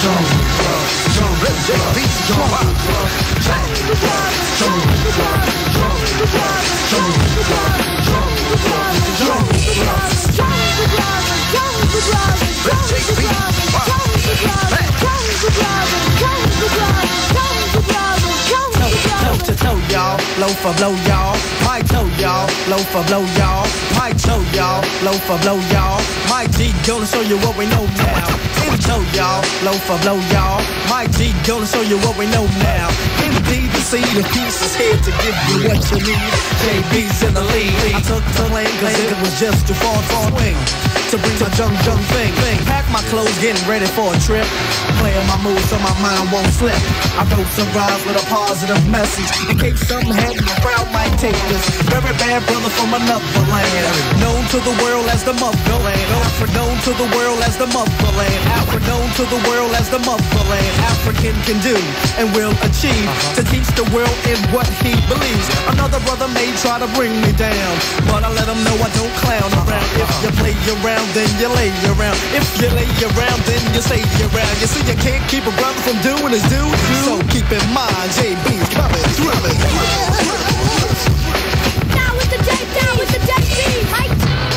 Y'all, low for blow y'all, my toe y'all, low for blow y'all, my toe y'all, low for blow y'all, my G gonna show you what we know now. In toe y'all, low for blow y'all, my G gonna show you what we know now. Indeed, the seed of peace is here to give you what you need. J B's in the lead. I took the lane cause it was just too far for a swing to bring my junk junk thing. Pack my clothes, getting ready for a trip. Playing my moves so my mind won't slip. I wrote some rhymes with a positive message in case something happened. The crowd might take this. Very bad brother from another land, known to the world as the motherland. Afro known to the world as the motherland. Afro known to the world as the motherland. African can do and will achieve to teach the world in what he believes. Another brother may try to bring me down, but I let him know I don't clown around. If you play around, then you lay around. If you lay around, then you stay around. You see, you can't keep a brother from doing his due, so keep in mind, J B's coming through. Now with the J, down with the J B, Mike.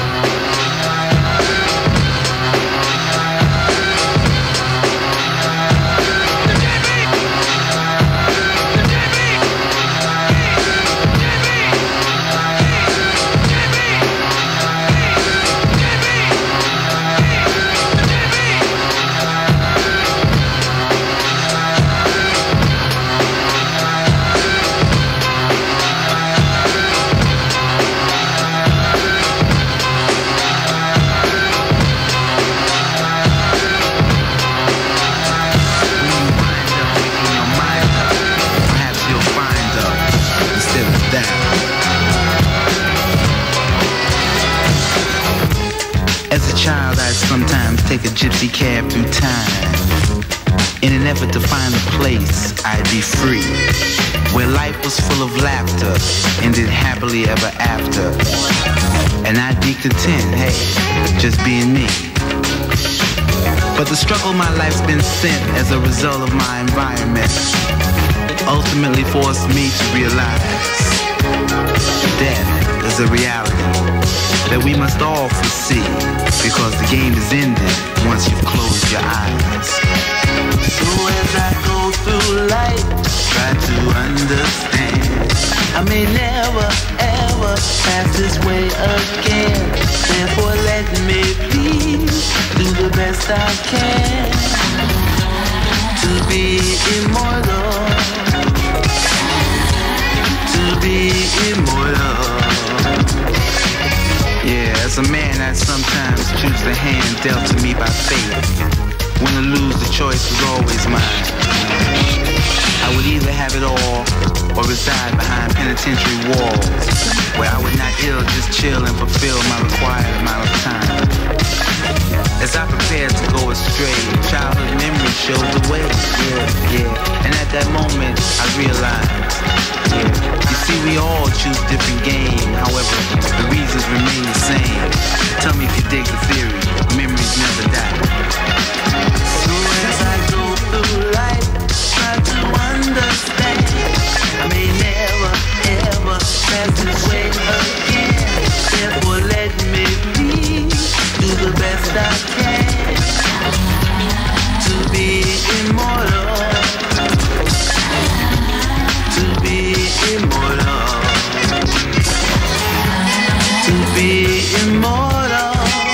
Sometimes take a gypsy cab through time in an effort to find a place I'd be free, where life was full of laughter, ended happily ever after, and I'd be content, hey, just being me. But the struggle my life's been sent as a result of my environment ultimately forced me to realize death is a reality that we must all foresee, because the game is ended once you've closed your eyes. So as I go through life, try to understand, I may never ever pass this way again. Therefore let me please do the best I can to be immortal, to be immortal. Yeah, as a man I sometimes choose the hand dealt to me by fate. Win or lose, the choice was always mine. I would either have it all or reside behind penitentiary walls, where I would not ill just chill and fulfill my required amount of time. As I prepared to go astray, childhood memory showed the way. Yeah, yeah. And at that moment I realized, yeah, you see, we all choose different game. However, the reasons remain the same. Tell me if you dig the theory. Memories never die. So as I go through life, try to understand, I may never ever pass this way again. Therefore let me please do the best I can to be immortal, to be immortal, to be immortal.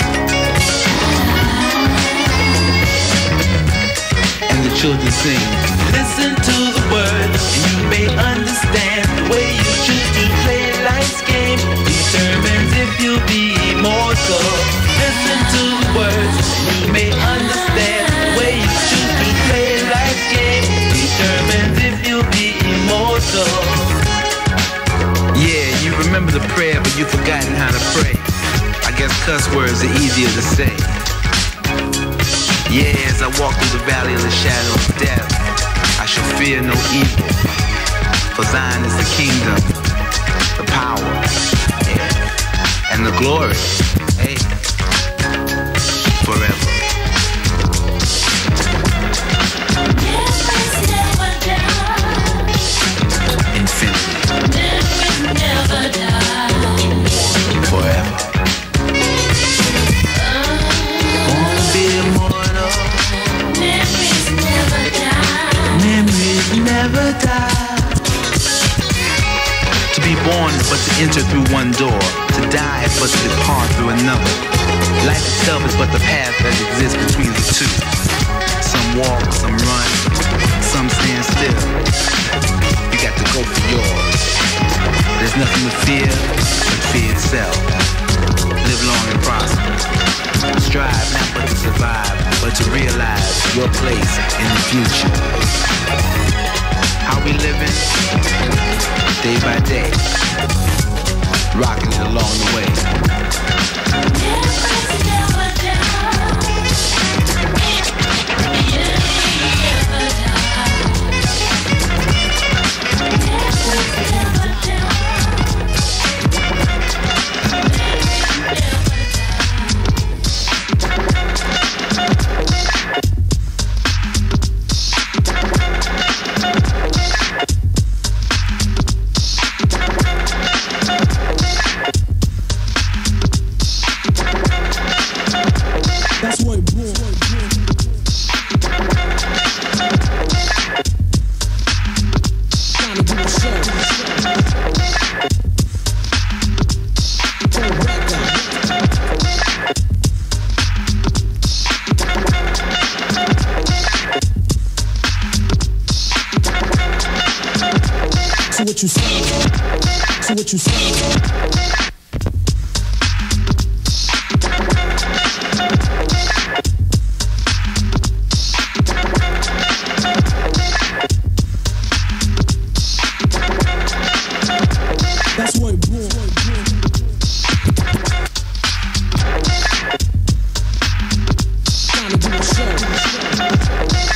And the children sing, listen to the words and you may understand. The way you choose to play life's game determines if you'll be immortal. Listen to the words and you may understand. The way you choose to play life's game determines if you'll be immortal. Yeah, you remember the prayer, but you've forgotten how to pray. I guess cuss words are easier to say. Yeah, as I walk through the valley of the shadow of death, I shall fear no evil, for thine is the kingdom, the power, yeah, and the glory, hey, forever. enter through one door, to die but to depart through another. Life itself is but the path that exists between the two. Some walk, some run, some stand still. You got to go for yours. There's nothing to fear but fear itself. Live long and prosper. Strive not but to survive, but to realize your place in the future. How we living? Day by day. Rocking it along the way. what you say. See what you say. That's what it brought. Time to do a show.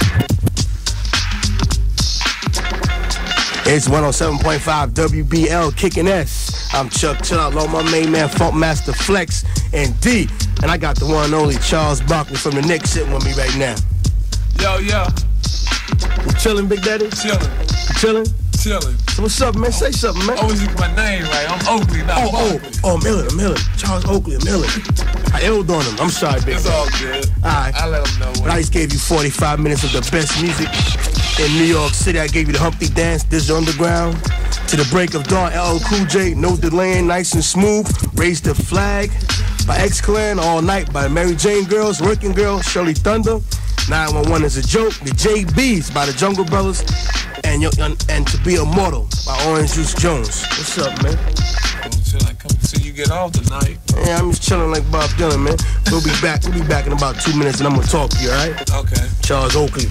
It's one oh seven point five W B L Kicking S. I'm Chuck Chill Out, along my main man Funk Master Flex and D. And I got the one and only Charles Barkley from the Knicks sitting with me right now. Yo, yo. You chilling, Big Daddy? Chilling. You chilling? Chilling. So what's up, man? Say something, man. Always get my name right. I'm Oakley, not Oh, oh, Barkley. oh, Miller, Miller. Charles Oakley, Miller. I illed on him. I'm sorry, Big It's Daddy. all good. All right. I let him know. But I just gave you forty-five minutes of the best music in New York City. I gave you the Humpty Dance, This Underground. To the Break of Dawn, L L Cool J, No Delaying, Nice and Smooth. Raise the Flag by X-Clan, All Night by Mary Jane Girls, Working Girl, Shirley Thunder. nine one one is a Joke, the J B's by the Jungle Brothers, and your, and To Be Immortal by Orange Juice Jones. What's up, man? I'm chilling. Come see you get off tonight. Yeah, I'm just chilling like Bob Dylan, man. We'll be back. We'll be back in about two minutes, and I'm gonna talk to you, all right? Okay. Charles Oakley.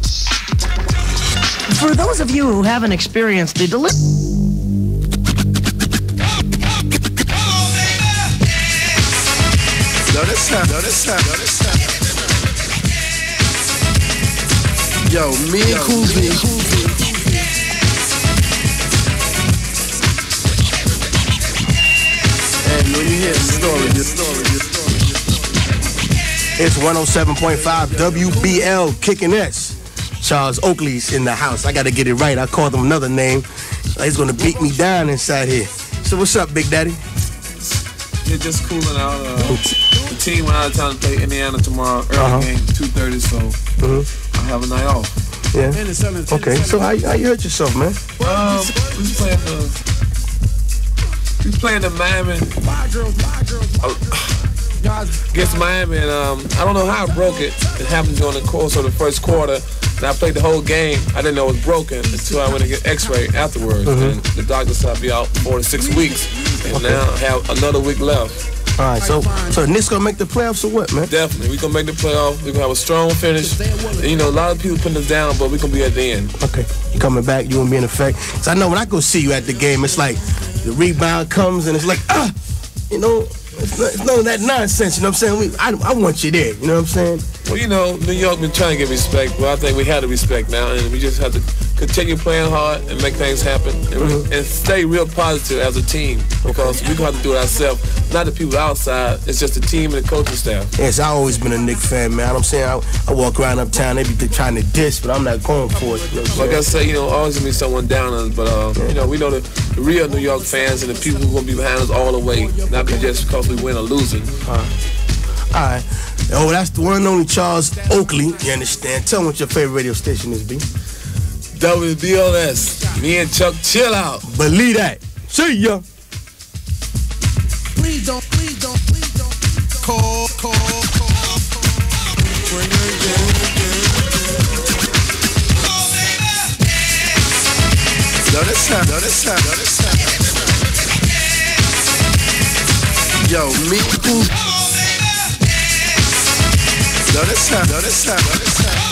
For those of you who haven't experienced the deli- Notice that, notice that, notice that. Yo, me and Cool B. And when you hear the story, your story, your story. It's one oh seven point five W B L Kicking S. Charles Oakley's in the house. I gotta get it right. I called him another name. He's gonna beat me down inside here. So what's up, Big Daddy? You're just cooling out. Uh, the team went out of town to play Indiana tomorrow. Early Uh-huh. game, two thirty, so Mm-hmm. I'll have a night off. Yeah. Okay. So how, how you hurt yourself, man? Um, we was playing the... We was playing the Miami... Uh, against Miami, and um, I don't know how I broke it. It happened during the course of the first quarter. And I played the whole game. I didn't know it was broken until I went to get x-ray afterwards. Mhm. And the doctor said I'd be out four to six weeks. And Okay. now I have another week left. All right. So so the Knicks gonna make the playoffs or what, man? Definitely. We're going to make the playoff. We're going to have a strong finish. And, you know, a lot of people putting us down, but we're going to be at the end. Okay. You coming back? You gonna be in effect? Cause I know when I go see you at the game, it's like the rebound comes and it's like ah, you know. It's, not, it's none of that nonsense, you know what I'm saying? We, I, I want you there, you know what I'm saying? Well, you know, New York been trying to get respect, but I think we have to respect now, and we just have to continue playing hard and make things happen, and, Mm-hmm. and stay real positive as a team, because we're going to have to do it ourselves, not the people outside. It's just the team and the coaching staff. Yes, I've always been a Knick fan, man. You know what I'm saying? I, I walk around uptown, they be trying to diss, but I'm not going for it. You know what I'm Like I saying? say, you know, always gonna be someone down on us, but uh, you know, we know the, the real New York fans and the people who gonna be behind us all the way, not be just because we win or losing. Uh, all right. Oh, that's the one and only Charles Oakley. You understand? Tell them what your favorite radio station is, B. W B L S. Me and Chuck Chill Out. Believe that. See ya. please don't, please don't, please don't, call, call, call, bring her down, Yo, this time, yo, this time, yo, this time. Yo, me, ooh. Yo, this time, yo, this time, yo, this time.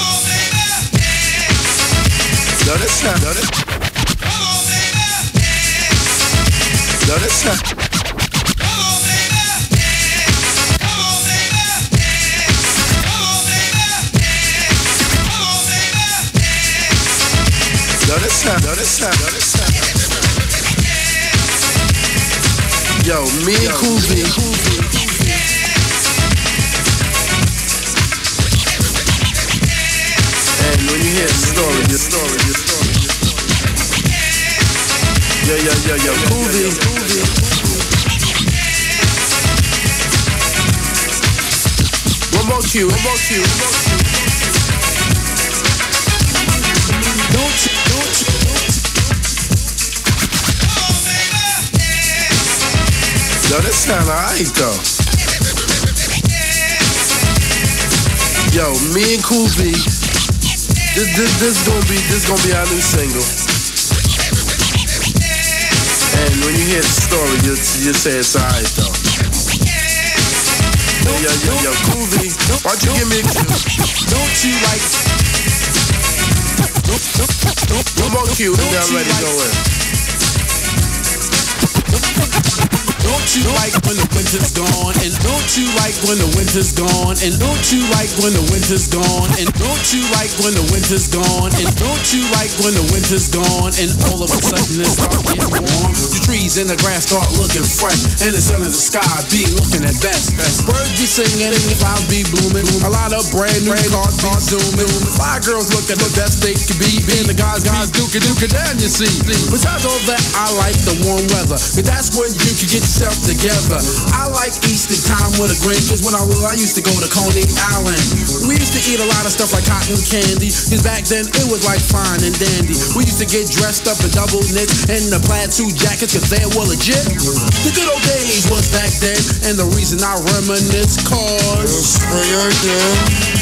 Yo, this time, yo, this time. Yo, this time. Yo, this time, yo, this time, yo, this time. Yo, me and Kuzi. And when you hear the story, your story, your story. Yo, yo, yo, yo, Kuzi. One more cue, one more cue, one more cue. Don't you, don't you, don't you. Yo, this sound alright though. Yo, me and Cool V, this, this, this gonna be, this gonna be our new single. And when you hear the story, you you say it's alright though. Yo, yo, yo, yo, Cool V, why don't you give me a cue? Don't you like? One more cue, then I'm ready to go in. Don't you like when the winter's gone? And don't you like when the winter's gone? And don't you like when the winter's gone? And don't you like when the winter's gone? And don't you like when the winter's gone? And all of a sudden it starts getting warm. The trees and the grass start looking fresh, and the sun in the sky be looking at best. Birds be singing and the clouds be blooming. A lot of brand new cars be zooming. Five girls look at the best they could be. Being the guys, guys duke it, duke it down, you see. Besides all that, I like the warm weather, cause that's when you can get yourself together. I like Easter time with a grin, cause when I was, I used to go to Coney Island. We used to eat a lot of stuff like cotton candy, cause back then it was like fine and dandy. We used to get dressed up in double knits and the plaid suit jackets, cause they were legit. The good old days was back then, and the reason I reminisce, cause spring again.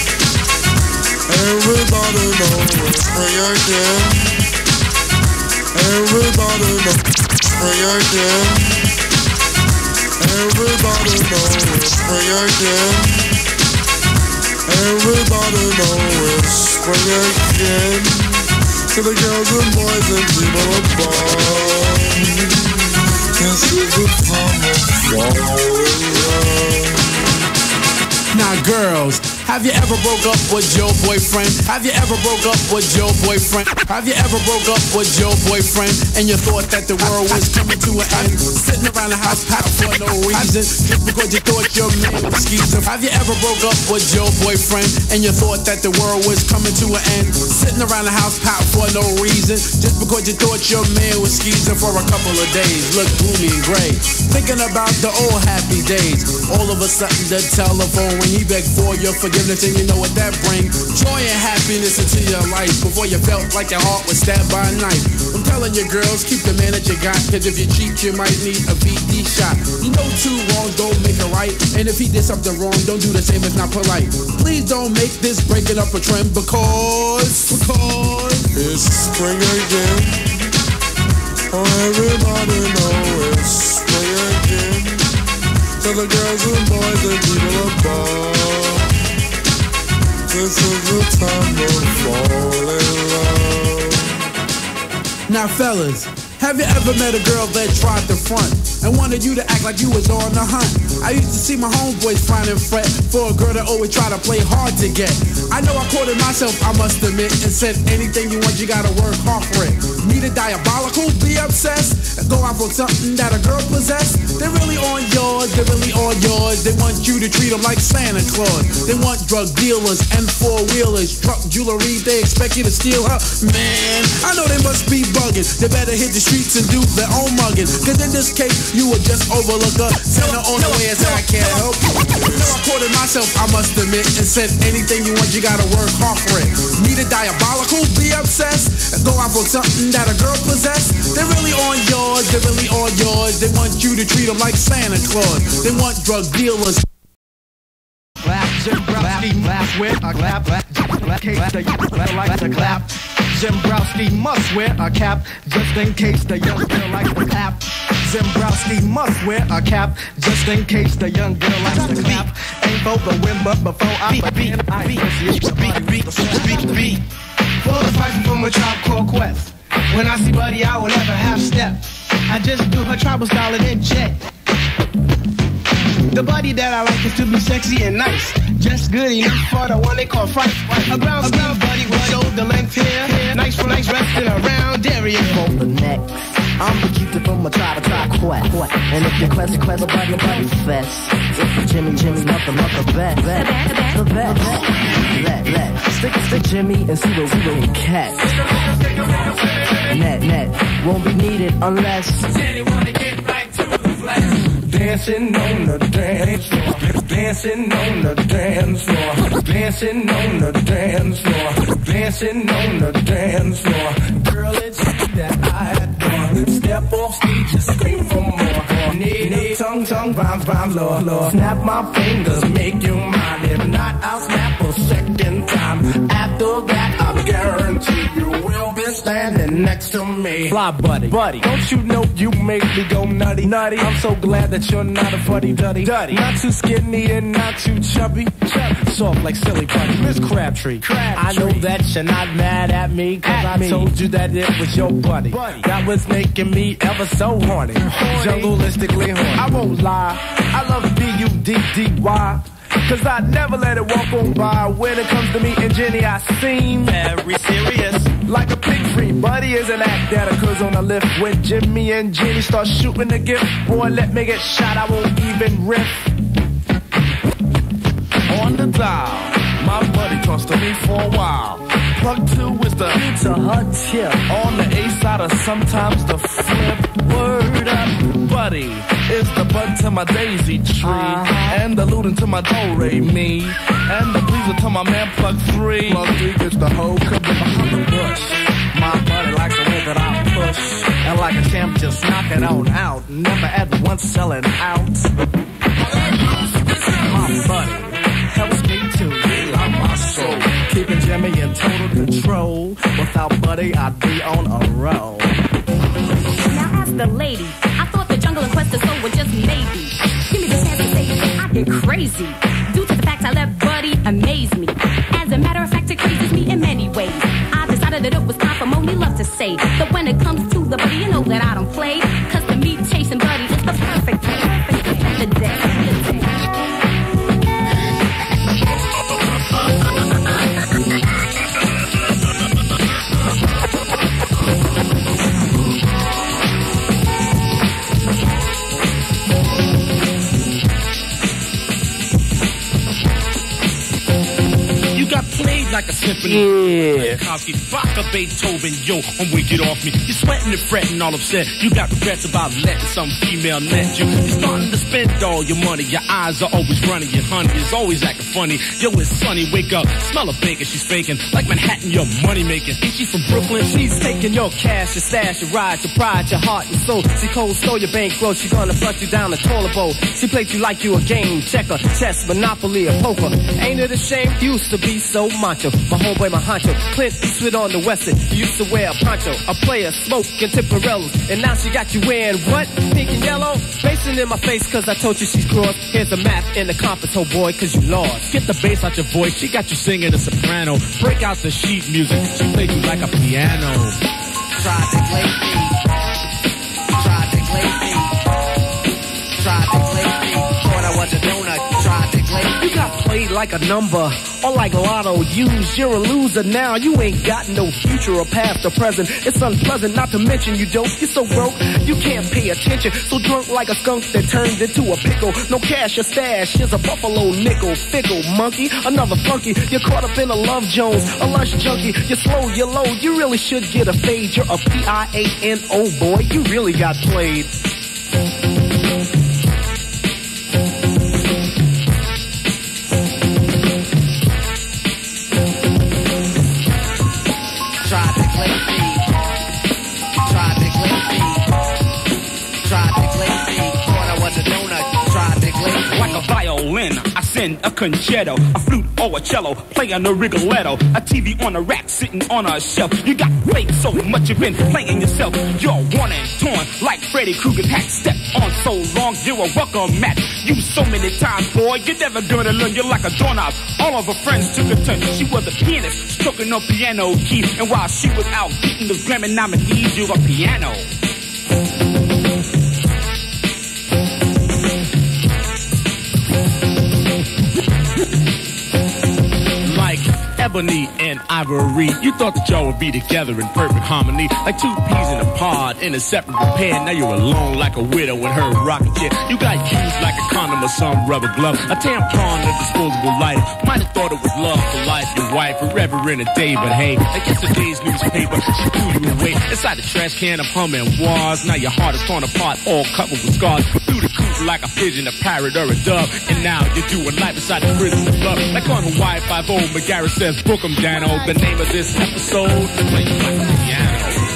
Everybody knows spring again. Everybody knows spring again. Everybody knows spring again. Everybody knows spring again. To the girls and boys and people above, this is the time of falling love. Now girls, have you ever broke up with your boyfriend? Have you ever broke up with your boyfriend? Have you ever broke up with your boyfriend and you thought that the world was coming to an end? Sitting around the house pouting for no reason, just because you thought your man was skeezing. Have you ever broke up with your boyfriend and you thought that the world was coming to an end? Sitting around the house pouting for no reason, just because you thought your man was skeezing for a couple of days. Look gloomy and gray, thinking about the old happy days. All of a sudden the telephone when he begged for your forgiveness, and you know what that brings? Joy and happiness into your life before you felt like your heart was stabbed by a knife. I'm telling you girls, keep the man that you got, cause if you cheat you might need a V D shot. You know two wrongs don't make it right, and if he did something wrong, don't do the same, it's not polite. Please don't make this breaking up a trend, because Because it's spring again. Oh, everybody know it's spring again. To the girls and boys and people above, this is the time of falling love. Now fellas, have you ever met a girl that tried to front and wanted you to act like you was on the hunt? I used to see my homeboys frown and fret for a girl that always tried to play hard to get. I know I quoted myself, I must admit, and said anything you want, you gotta work hard for it. Need a diabolical, be obsessed, and go out for something that a girl possess. They're really on yours, they're really on yours. They want you to treat them like Santa Claus. They want drug dealers and four-wheelers, truck jewelry, they expect you to steal her. Man, I know they must be bugging. They better hit the streets and do their own mugging, cause in this case, you would just overlook her. Send her on the way and say I can't help you. So I quoted myself, I must admit, and said anything you want, you gotta work hard for it. Need a diabolical, be obsessed, and Let's go, I brought something that a girl possess. They're really on yours, they're really on yours. They want you to treat them like Santa Claus. They want drug dealers. Clap, Jim Browski, laugh with a clap, clap, case the young like to clap. Jim Browski must wear a cap, just in case the young girl likes to clap. Jim Browski must wear a cap, just in case the young girl likes to clap. Ain't for the win, but before I begin, I appreciate the beat, beat, beat, beat. Full of fighting from a Tribe Called Quest. When I see Buddy, I will never half step. I just do her tribal style and then check. The body that I like is to be sexy and nice, just good enough for the one they call fight. A brown skin buddy with shoulder length hair, nice for nice resting around area. For the next, I'm the cutie from a Tribe Called Quest. And if you quest, quest, buddy, buddy fest. If Jimmy, Jimmy's not the, not the best, the best. Let, let, stick, stick Jimmy and see what we will catch. Net, net, won't be needed unless anyone to get back to the flesh. Dancing on the dance floor, dancing on the dance floor, dancing on the dance floor, dancing on the dance floor. Girl, it's you that I adore. Step off stage and scream for more. Need, need, tongue, tongue, rhyme, rhyme, Lord, Lord. Snap my fingers, make you mine. If not, I'll snap a second time. After that, I guarantee you will be standing next to me. Fly buddy, buddy, don't you know you make me go nutty, nutty? I'm so glad that you're not a fuddy duddy, duddy. Not too skinny and not too chubby, chubby. Soft like silly putty, Miss Crabtree. Crabtree. I know that you're not mad at me, cause at I me. told you that it was your buddy. buddy. That was making me ever so horny, jungleistically horny. I won't lie, I love B U D D Y. Cause I never let it walk on by. When it comes to me and Jenny, I seem very serious. Like a pig free, buddy is an act that occurs on the lift. When Jimmy and Jenny start shooting the gift, boy, let me get shot, I won't even riff. On the dial, my buddy talks to me for a while. Plug two is the to her tip. On the A side or sometimes the flip. Word up, buddy is the bud to my daisy tree. Uh-huh. And the looting to my do-re me. And the pleaser to my man plug three. Plug three gets the whole cover behind the bush. My buddy likes the way that I push. And like a champ just knock it on out. Never at once selling out. My buddy helps me to reload my soul. Keeping Jimmy in total control. Without Buddy, I'd be on a roll. Now ask the lady. I thought the jungle and quest of soul were just maybe. Give me the chance to say it, I get crazy. Due to the fact I let Buddy amaze me. As a matter of fact, it crazes me in many ways. I decided that it was time for Moni Love to say that when it comes to the Buddy, you know that I don't play. Cause to me, chasing Buddy is the perfect, perfect day. The day. Like a symphony. Yeah. Tchaikovsky, Bach, Beethoven, yo, I'm way get off me. You're sweating and fretting, all upset. You got regrets about letting some female net you. You're starting to spend all your money. Your eyes are always running. Your honey is always acting funny. Yo, it's sunny, wake up, smell a bacon. She's faking like Manhattan, your money making. Ain't she from Brooklyn? She's taking your cash, your stash, your ride, your pride, your heart and soul. She cold stole your bankroll. She gonna flush you down the toilet bowl. She plays you like you a game, checker, chess, monopoly, or poker. Ain't it a shame? Used to be so macho. My homeboy, my honcho, Clint Eastwood on the western. You used to wear a poncho, a player, smoke, and Temporellos. And now she got you wearing what? Pink and yellow? Facing in my face cause I told you she's crossed. Here's the map in the compass, oh boy, cause you lost. Get the bass out your voice, she got you singing a soprano. Break out the sheet music, she plays you like a piano. Try to play me. Try to play me. Try to play me. Thought I was a donut. Try to play me. You got played like a number, or like Lotto used. You're a loser now, you ain't got no future or past or present. It's unpleasant, not to mention you dope. You're so broke, you can't pay attention. So drunk like a skunk that turned into a pickle. No cash or stash, here's a buffalo nickel. Fickle monkey, another flunky. You're caught up in a Love Jones, a lunch junkie. You're slow, you're low, you really should get a fade. You're a P I A N O boy, you really got played. Try to play me. attend a concerto, a flute or a cello, playing a Rigoletto, a T V on a rack sitting on a shelf. You got faith so much you've been playing yourself. You're worn and torn like Freddy Krueger's hat. Step on so long, you're a welcome mat. You so many times, boy, you're never gonna learn. You're like a doorknob. All of her friends took a turn. She was a pianist, stroking on piano keys. And while she was out beating those Grammy nominees, you a piano. Ebony and ivory, you thought that y'all would be together in perfect harmony, like two peas in a pod, inseparable pair. Now you're alone like a widow in her rocking chair. You got used like a condom or some rubber glove, a tampon, a disposable lighter. Might have thought it was love for life, your wife, forever in a day, but hey, like yesterday's newspaper, she threw you away inside the trash can of humming wars. Now your heart is torn apart, all covered with scars. Through the coop like a pigeon, a parrot, or a dove, and now you're doing life inside the prison of love. Like on Hawaii Five-O, McGarrett says, book 'em, Dano. The name of this episode, Play You Like a Piano.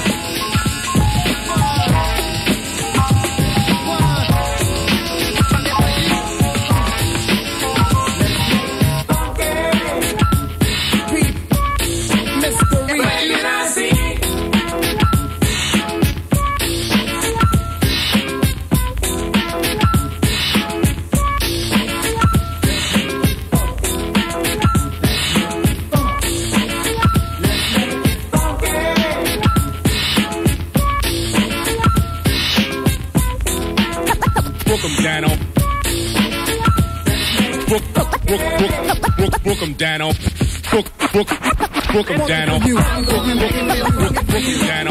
Book 'em, Dano. Book, book, book 'em, Dano. Book, book, book 'em, Dano.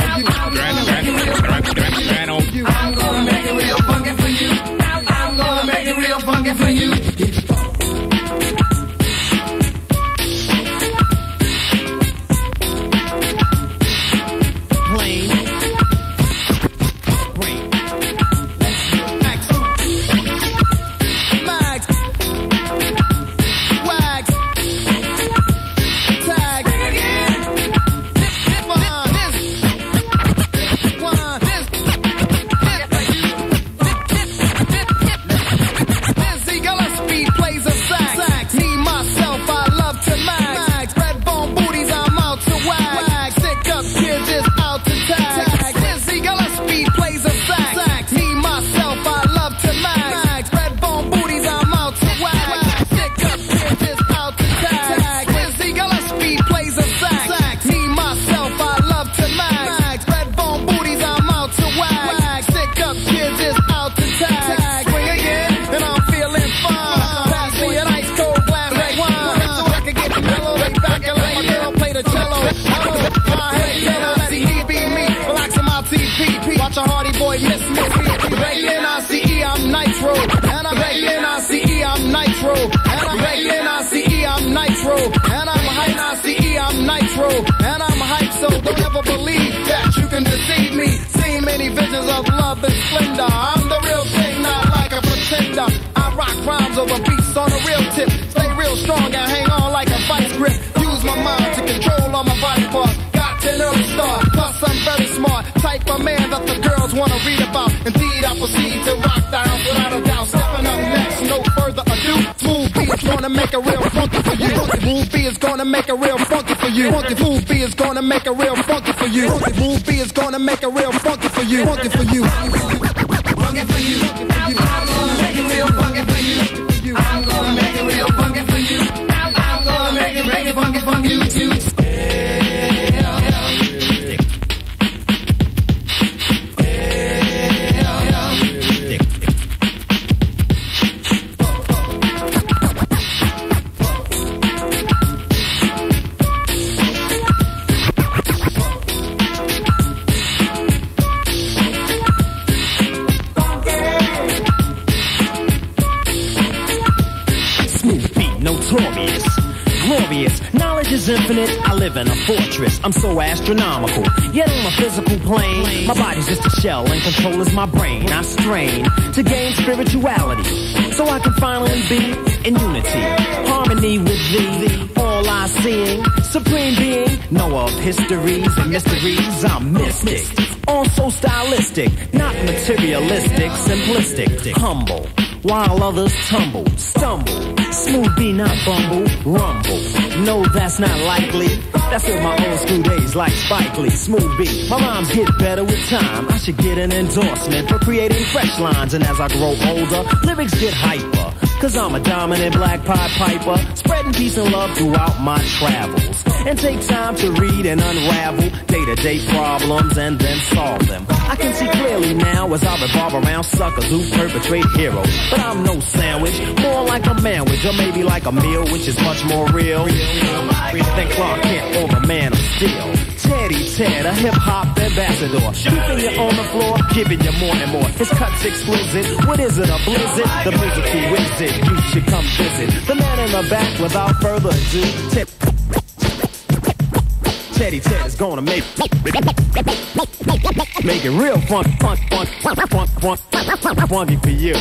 Dano. I'm gonna make it real funky for you. I'm gonna make it real funky for you. Make a real funky for you. Move B is gonna make a real funky for you. Move B is gonna make a real funky for you. Move B is gonna make a real funky for you. Funky for you. Funky for you. I'm gonna make it real funky for you. I'm gonna make it real funky for you. I'm gonna make it make it funky for you too. Infinite, I live in a fortress. I'm so astronomical. Yet on a physical plane, my body's just a shell and control is my brain. I strain to gain spirituality, so I can finally be in unity, harmony with thee. All I seeing, supreme being, know of histories and mysteries. I'm mystic, also stylistic, not materialistic, simplistic, humble. while others tumble, stumble. Smooth B, not bumble, rumble. No, that's not likely. That's in my old school days like Spike Lee. Smooth B, my rhymes get better with time. I should get an endorsement for creating fresh lines. And as I grow older, lyrics get hyper. Cause I'm a dominant black pied piper, spreading peace and love throughout my travels. And take time to read and unravel day-to-day problems and then solve them. I can see clearly now as I revolve around suckers who perpetrate heroes. But I'm no sandwich, more like a manwich, or maybe like a meal, which is much more real. Than Clark Kent or the Man of Steel. Teddy Ted, a hip-hop ambassador. Keeping you on the floor, giving you more and more. His cut's exquisite. What is it, a blizzard? The musical wizard, you should come visit. The man in the back, without further ado. Ted Teddy Ted is gonna make make it real fun, fun, fun, fun, fun, fun, funky for you.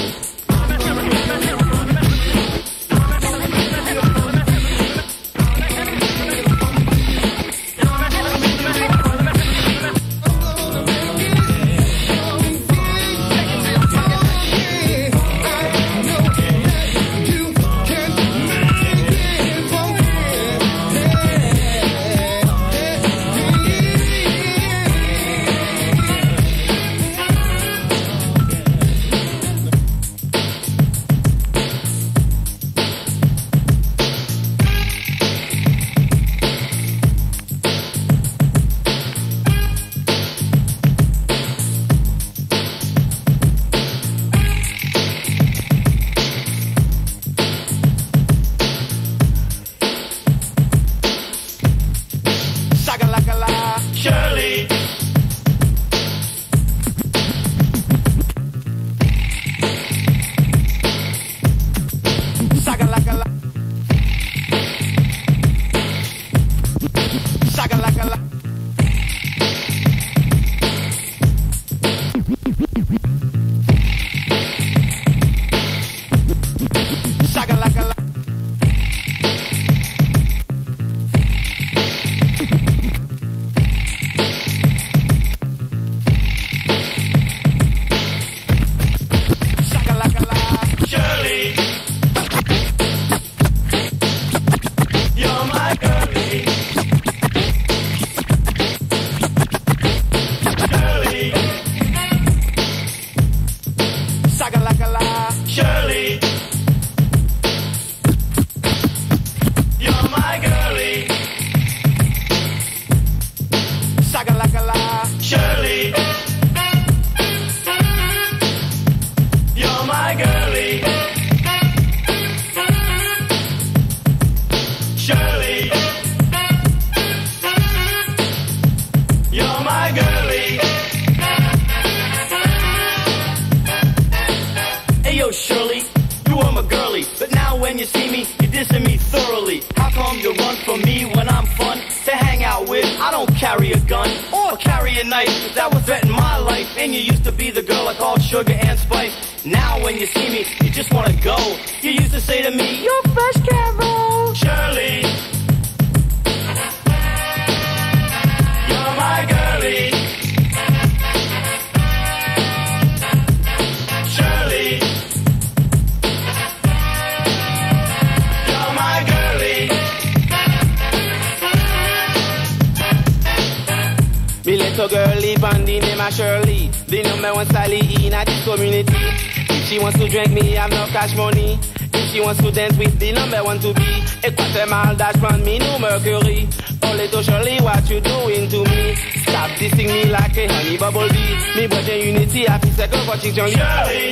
Money. If she wants to dance with the number one to be, écoute mal dash from me, no Mercury. Oh little Shirley, what you doing to me? Stop dissing me like a honey bubble bee. Me brother unity, I feel second for Chick Shirley.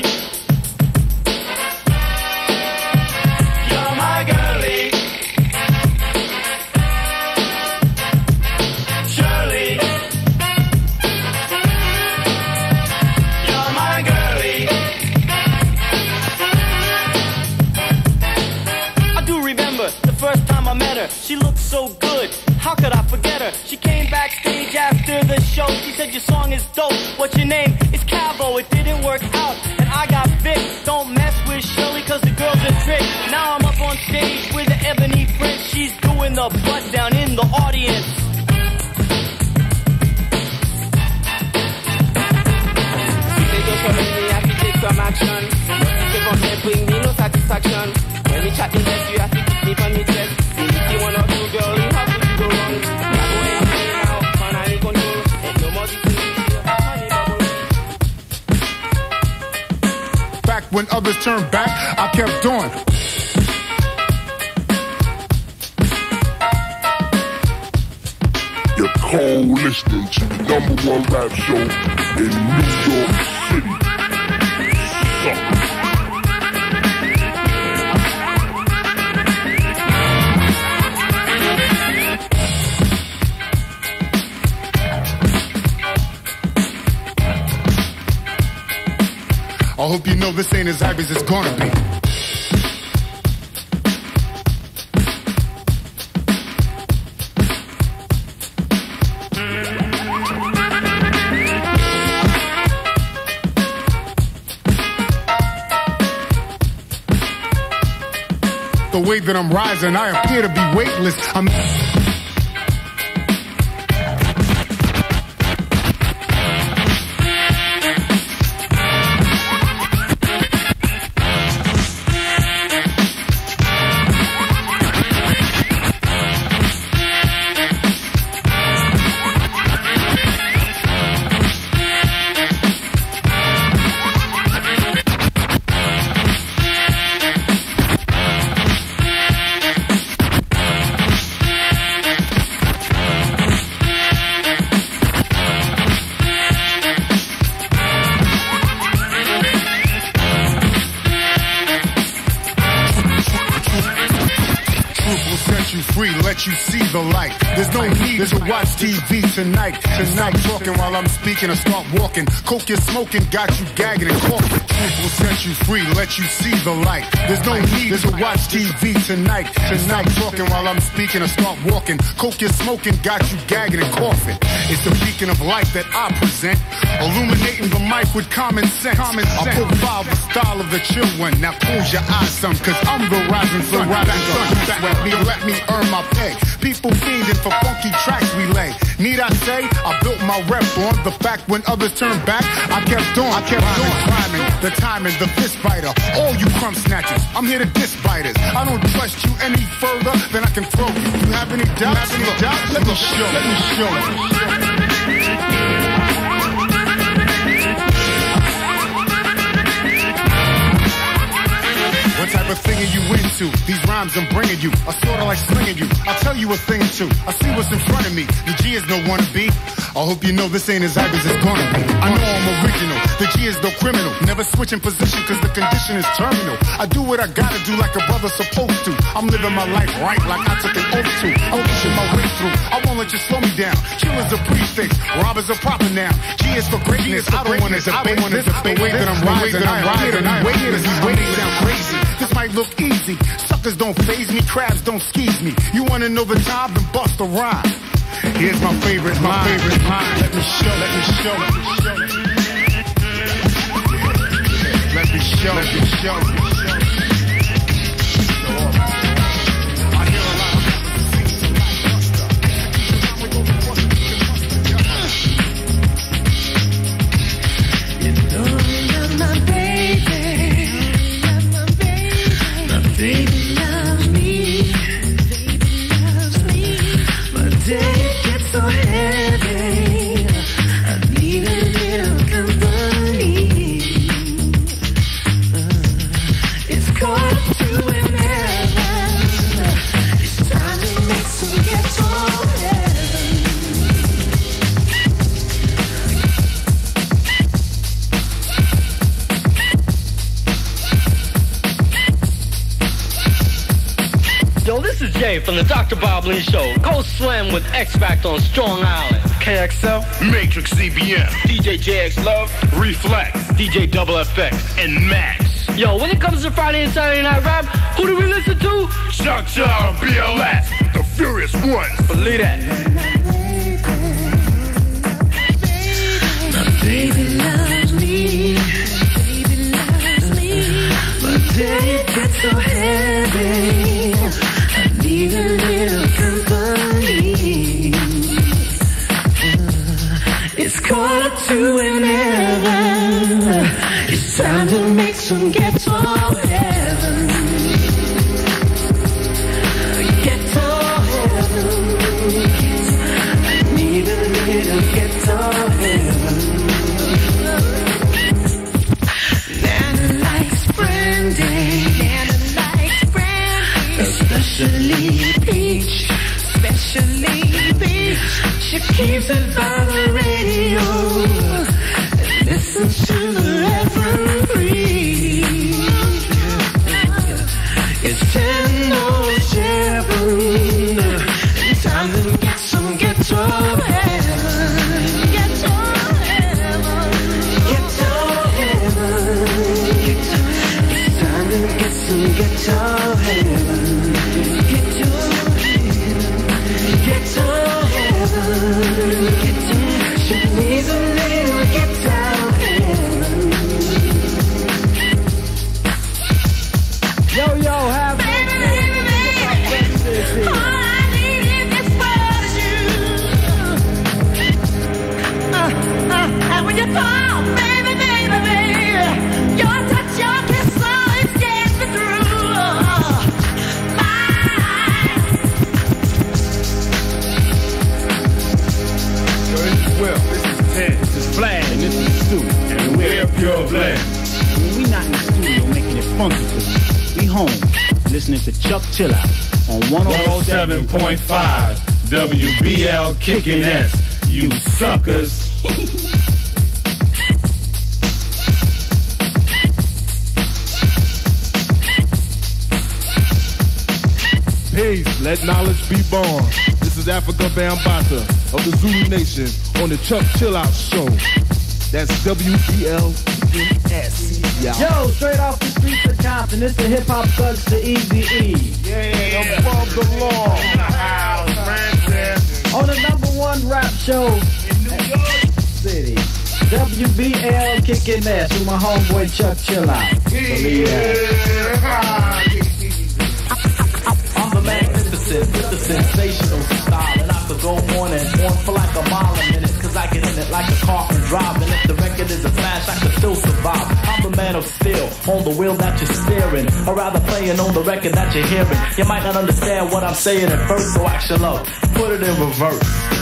You're my girlie. Shirley. You're my girlie. The first time I met her, she looked so good. How could I forget her? She came backstage after the show. She said your song is dope. What's your name? It's Cavo. It didn't work out, and I got Vic. Don't mess with Shirley, cause the girl's a trick. Now I'm up on stage with the Ebony Prince. She's doing the butt down in the audience. Si les deux comme une, I can take some action. Devant mes fact, when others turned back, I kept on. You're co-listening to the number one rap show in New York City. Sucker. I hope you know this ain't as hype as it's gonna be. The way that I'm rising, I appear to be weightless. I'm you see the light. There's no need to watch T V tonight. Tonight, talking while I'm speaking or start walking. Coke you're smoking got you gagging and coughing. Truth will set you free, let you see the light. There's no need to watch T V tonight. Tonight, talking while I'm speaking or start walking. Coke you're smoking got you gagging and coughing. It's the beacon of light that I present, illuminating the mic with common sense. Common sense. I profile the style of the chill one. Now close your eyes some, cause I'm the rising sun. Rising sun. Let me, let me earn my pay. People fiending for funky tracks we lay. Need I say, I built my rep on the fact when others turned back, I kept on, I kept on climbing. The timing, the fist biter, all you crumb snatchers, I'm here to diss biters. I don't trust you any further than I can throw you. You have any doubts? Have any doubts? Let me show, let me show you. What type of thing are you into? These rhymes I'm bringing you are sorta like slinging you. I'll tell you a thing or two. I see what's in front of me. The G is no wannabe. I hope you know this ain't as hype as it's gonna be. I know I'm original. The G is no criminal. Never switching position cause the condition is terminal. I do what I gotta do like a brother supposed to. I'm living my life right like I took an oath to. I'm pushing my way through. I won't let you slow me down. Killers are prefix. Robbers are proper now. G is for greatness. I don't wanna debate this. The way that I'm rising, I'm rising. I'm waiting as he's waiting down crazy. This might look easy. Suckers don't faze me, crabs don't squeeze me. You wanna know the time? Then bust a rhyme. Here's my favorite, my line. favorite line. Let me show, let me show, let me show. Let me show, let me show. Let me show. I hear a lot of you know you love my baby. Baby loves me, baby loves me. My day gets so heavy, I need a little company. Uh, it's quarter to eleven. It's time to make some ghetto heaven. Yo, this is Jay from the Doctor Bob Lee Show. Go Slam with X Factor on Strong Island. K X L, Matrix C B M, D J J X Love, Reflex, D J Double F X, and Max. Yo, when it comes to Friday and Saturday Night Rap, who do we listen to? Chuck Chill, B L S, the Furious Ones. Believe that. My baby loves me, baby loves me. My day gets so heavy. Need a little company. Uh, it's quarter to eleven. It's time to make some ghetto heaven. Ghetto heaven. I need a little ghetto heaven. Nana likes keeps it by the radio and listens to the referee. It's ten oh seven, time to get some ghetto heaven. Ghetto heaven. Ghetto heaven. It's time to get some ghetto heaven. Ghetto heaven. Ghetto heaven. Ghetto. She needs a little ghetto heaven. Yo, yo, have baby, baby, baby. All I need in this world is you. Uh, uh, and when you call, baby, baby, baby, your touch, your kiss, always gets me through. Yo, this is Will, this is Ted, this is Vlad, and this is Stu, and we're Pure Vlad. We not in the studio making it funky for you. We home, listening to Chuck Chill Out on one oh seven point five W B L Kickin' S, you suckers. Peace, let knowledge be born. This is Africa Bambata of the Zulu Nation on the Chuck Chill Out Show. That's W B L S. Yo, straight off the streets of Compton, it's the hip hop thugs to Easy E. Yeah, above the law. In the house, Francis. On the number one rap show in New York City. W B L Kickin' Ass with my homeboy Chuck Chill Out. I'm the magnificent with the sensational style, and I could go on and on for like a mile a minute, cause I get in it like a car and drive, and if the record is a smash, I could still survive. I'm the man of steel, on the wheel that you're steering, or rather playing on the record that you're hearing. You might not understand what I'm saying at first, so action up, put it in reverse.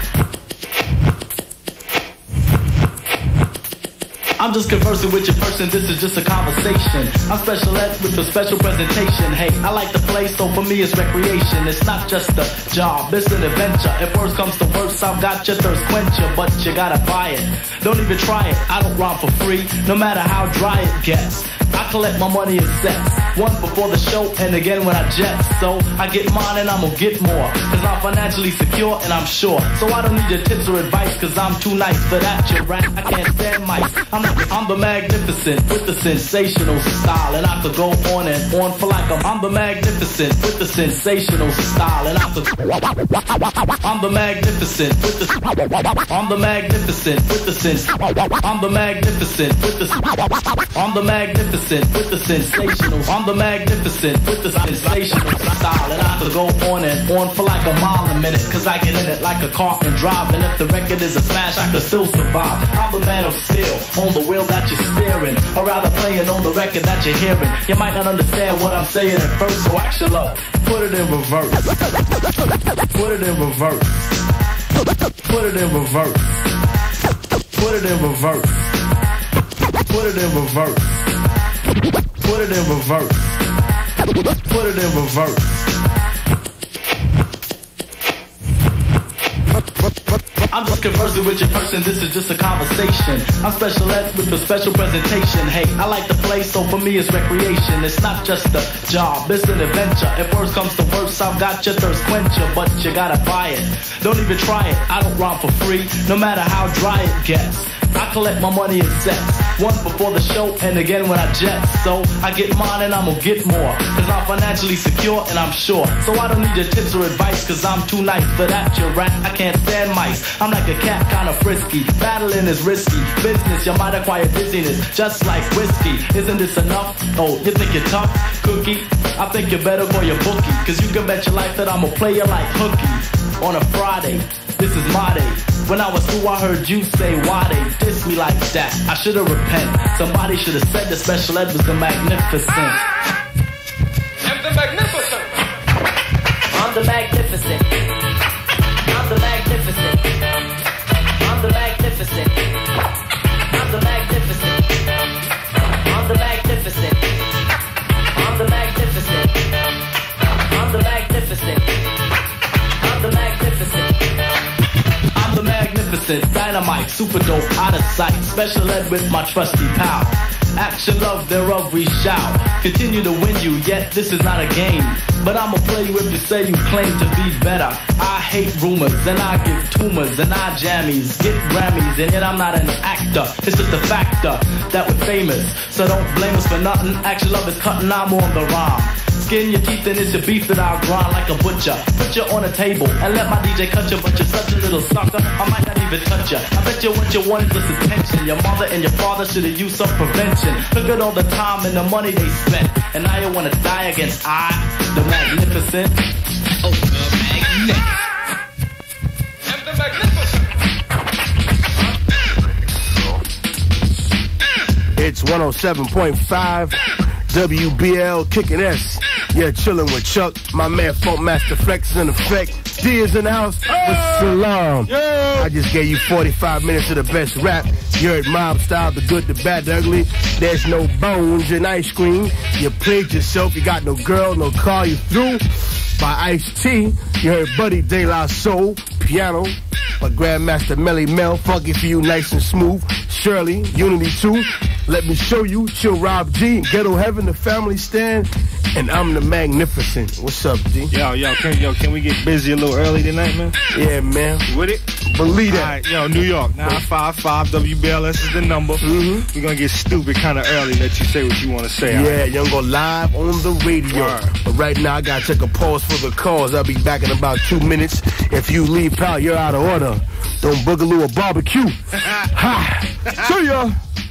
I'm just conversing with your person, this is just a conversation. I'm special ed with a special presentation. Hey, I like to play, so for me it's recreation. It's not just a job, it's an adventure. If worse comes to worse, I've got your thirst quencher, but you gotta buy it. Don't even try it, I don't rhyme for free, no matter how dry it gets. I collect my money in sets, one before the show and again when I jet. So I get mine and I'm gonna get more, cause I'm financially secure and I'm sure. So I don't need your tips or advice, cause I'm too nice for that you rat. I can't stand mice, I'm, not, I'm the magnificent with the sensational style, and I could go on and on for like a I'm the magnificent with the sensational style, and I could I'm the magnificent with the I'm the magnificent with the sens I'm the magnificent with the I'm the magnificent with the sensational. I'm the magnificent with the sensational style, and I could go on and on for like a mile a minute, cause I get in it like a car and drive, and if the record is a smash, I could still survive. I'm the man of steel, on the wheel that you're steering, or rather playing on the record that you're hearing. You might not understand what I'm saying at first, so action up, put it in reverse. Put it in reverse. Put it in reverse. Put it in reverse. Put it in reverse. Put it in reverse. Put it in reverse. I'm just conversing with your person, this is just a conversation. I'm special ed with a special presentation. Hey, I like to play, so for me it's recreation. It's not just a job, it's an adventure. If worse comes to worse, I've got your thirst quencher, but you gotta buy it. Don't even try it, I don't rhyme for free, no matter how dry it gets. I collect my money in sets, one before the show and again when I jet. So I get mine and I'm gonna get more, cause I'm financially secure and I'm sure. So I don't need your tips or advice, cause I'm too nice for that, you rat. I can't stand mice, I'm like a cat, kinda frisky. Battling is risky, business, you might acquire dizziness, just like whiskey. Isn't this enough? Oh, you think you're tough? Cookie? I think you better call your bookie, cause you can bet your life that I'm a player like hooky. On a Friday, this is my day. When I was through, I heard you say why they diss me like that. I should've repent. Somebody should've said the special ed was the magnificent. I'm the magnificent. I'm the magnificent. I'm the magnificent. I'm the magnificent. I'm the magnificent. I'm the magnificent. I'm the magnificent. I'm the magnificent. I'm the magnificent. I'm the magnificent, dynamite, super dope, out of sight. Special ed with my trusty pal. Action, love, thereof we shout. Continue to win you, yet this is not a game. But I'ma play you if you say you claim to be better. I hate rumors, and I give tumors, and I jammies, get Grammys, and yet I'm not an actor. It's just a factor that we're famous. So don't blame us for nothing. Action, love is cutting, I'm on the rhyme. Skin your teeth and it's your beef that I'll grind like a butcher. Put you on a table and let my D J cut you, but you're such a little sucker, I might not even touch you. I bet you what you want is just attention. Your mother and your father should have used some prevention. Look at all the time and the money they spent, and now you wanna die against I, the magnificent. Oh, the magnificent. And the magnificent. It's one oh seven point five W B L kicking S. Yeah, chilling with Chuck. My man Funk Master Flex is in effect. D is in the house with Salam. I just gave you forty-five minutes of the best rap. You heard Mob Style, the good, the bad, the ugly. There's no bones in ice cream. You played yourself. You got no girl, no car. You through by Ice-T. You heard Buddy De La Soul, piano by Grandmaster Melly Mel. Funky for you, nice and smooth. Shirley, Unity two. Let me show you, Chill Rob G, Ghetto Heaven, the Family Stand, and I'm the Magnificent. What's up, G? Yo, yo, can, yo, can we get busy a little early tonight, man? Yeah, man. You with it? Believe that. All right, yo, New York, nine five five W B L S is the number. Mm-hmm. We're gonna get stupid kind of early, let you say what you want to say. Yeah, right? you're gonna go live on the radio. Word. But right now, I gotta take a pause for the calls. I'll be back in about two minutes. If you leave, pal, you're out of order. Don't boogaloo or barbecue. Ha! See ya!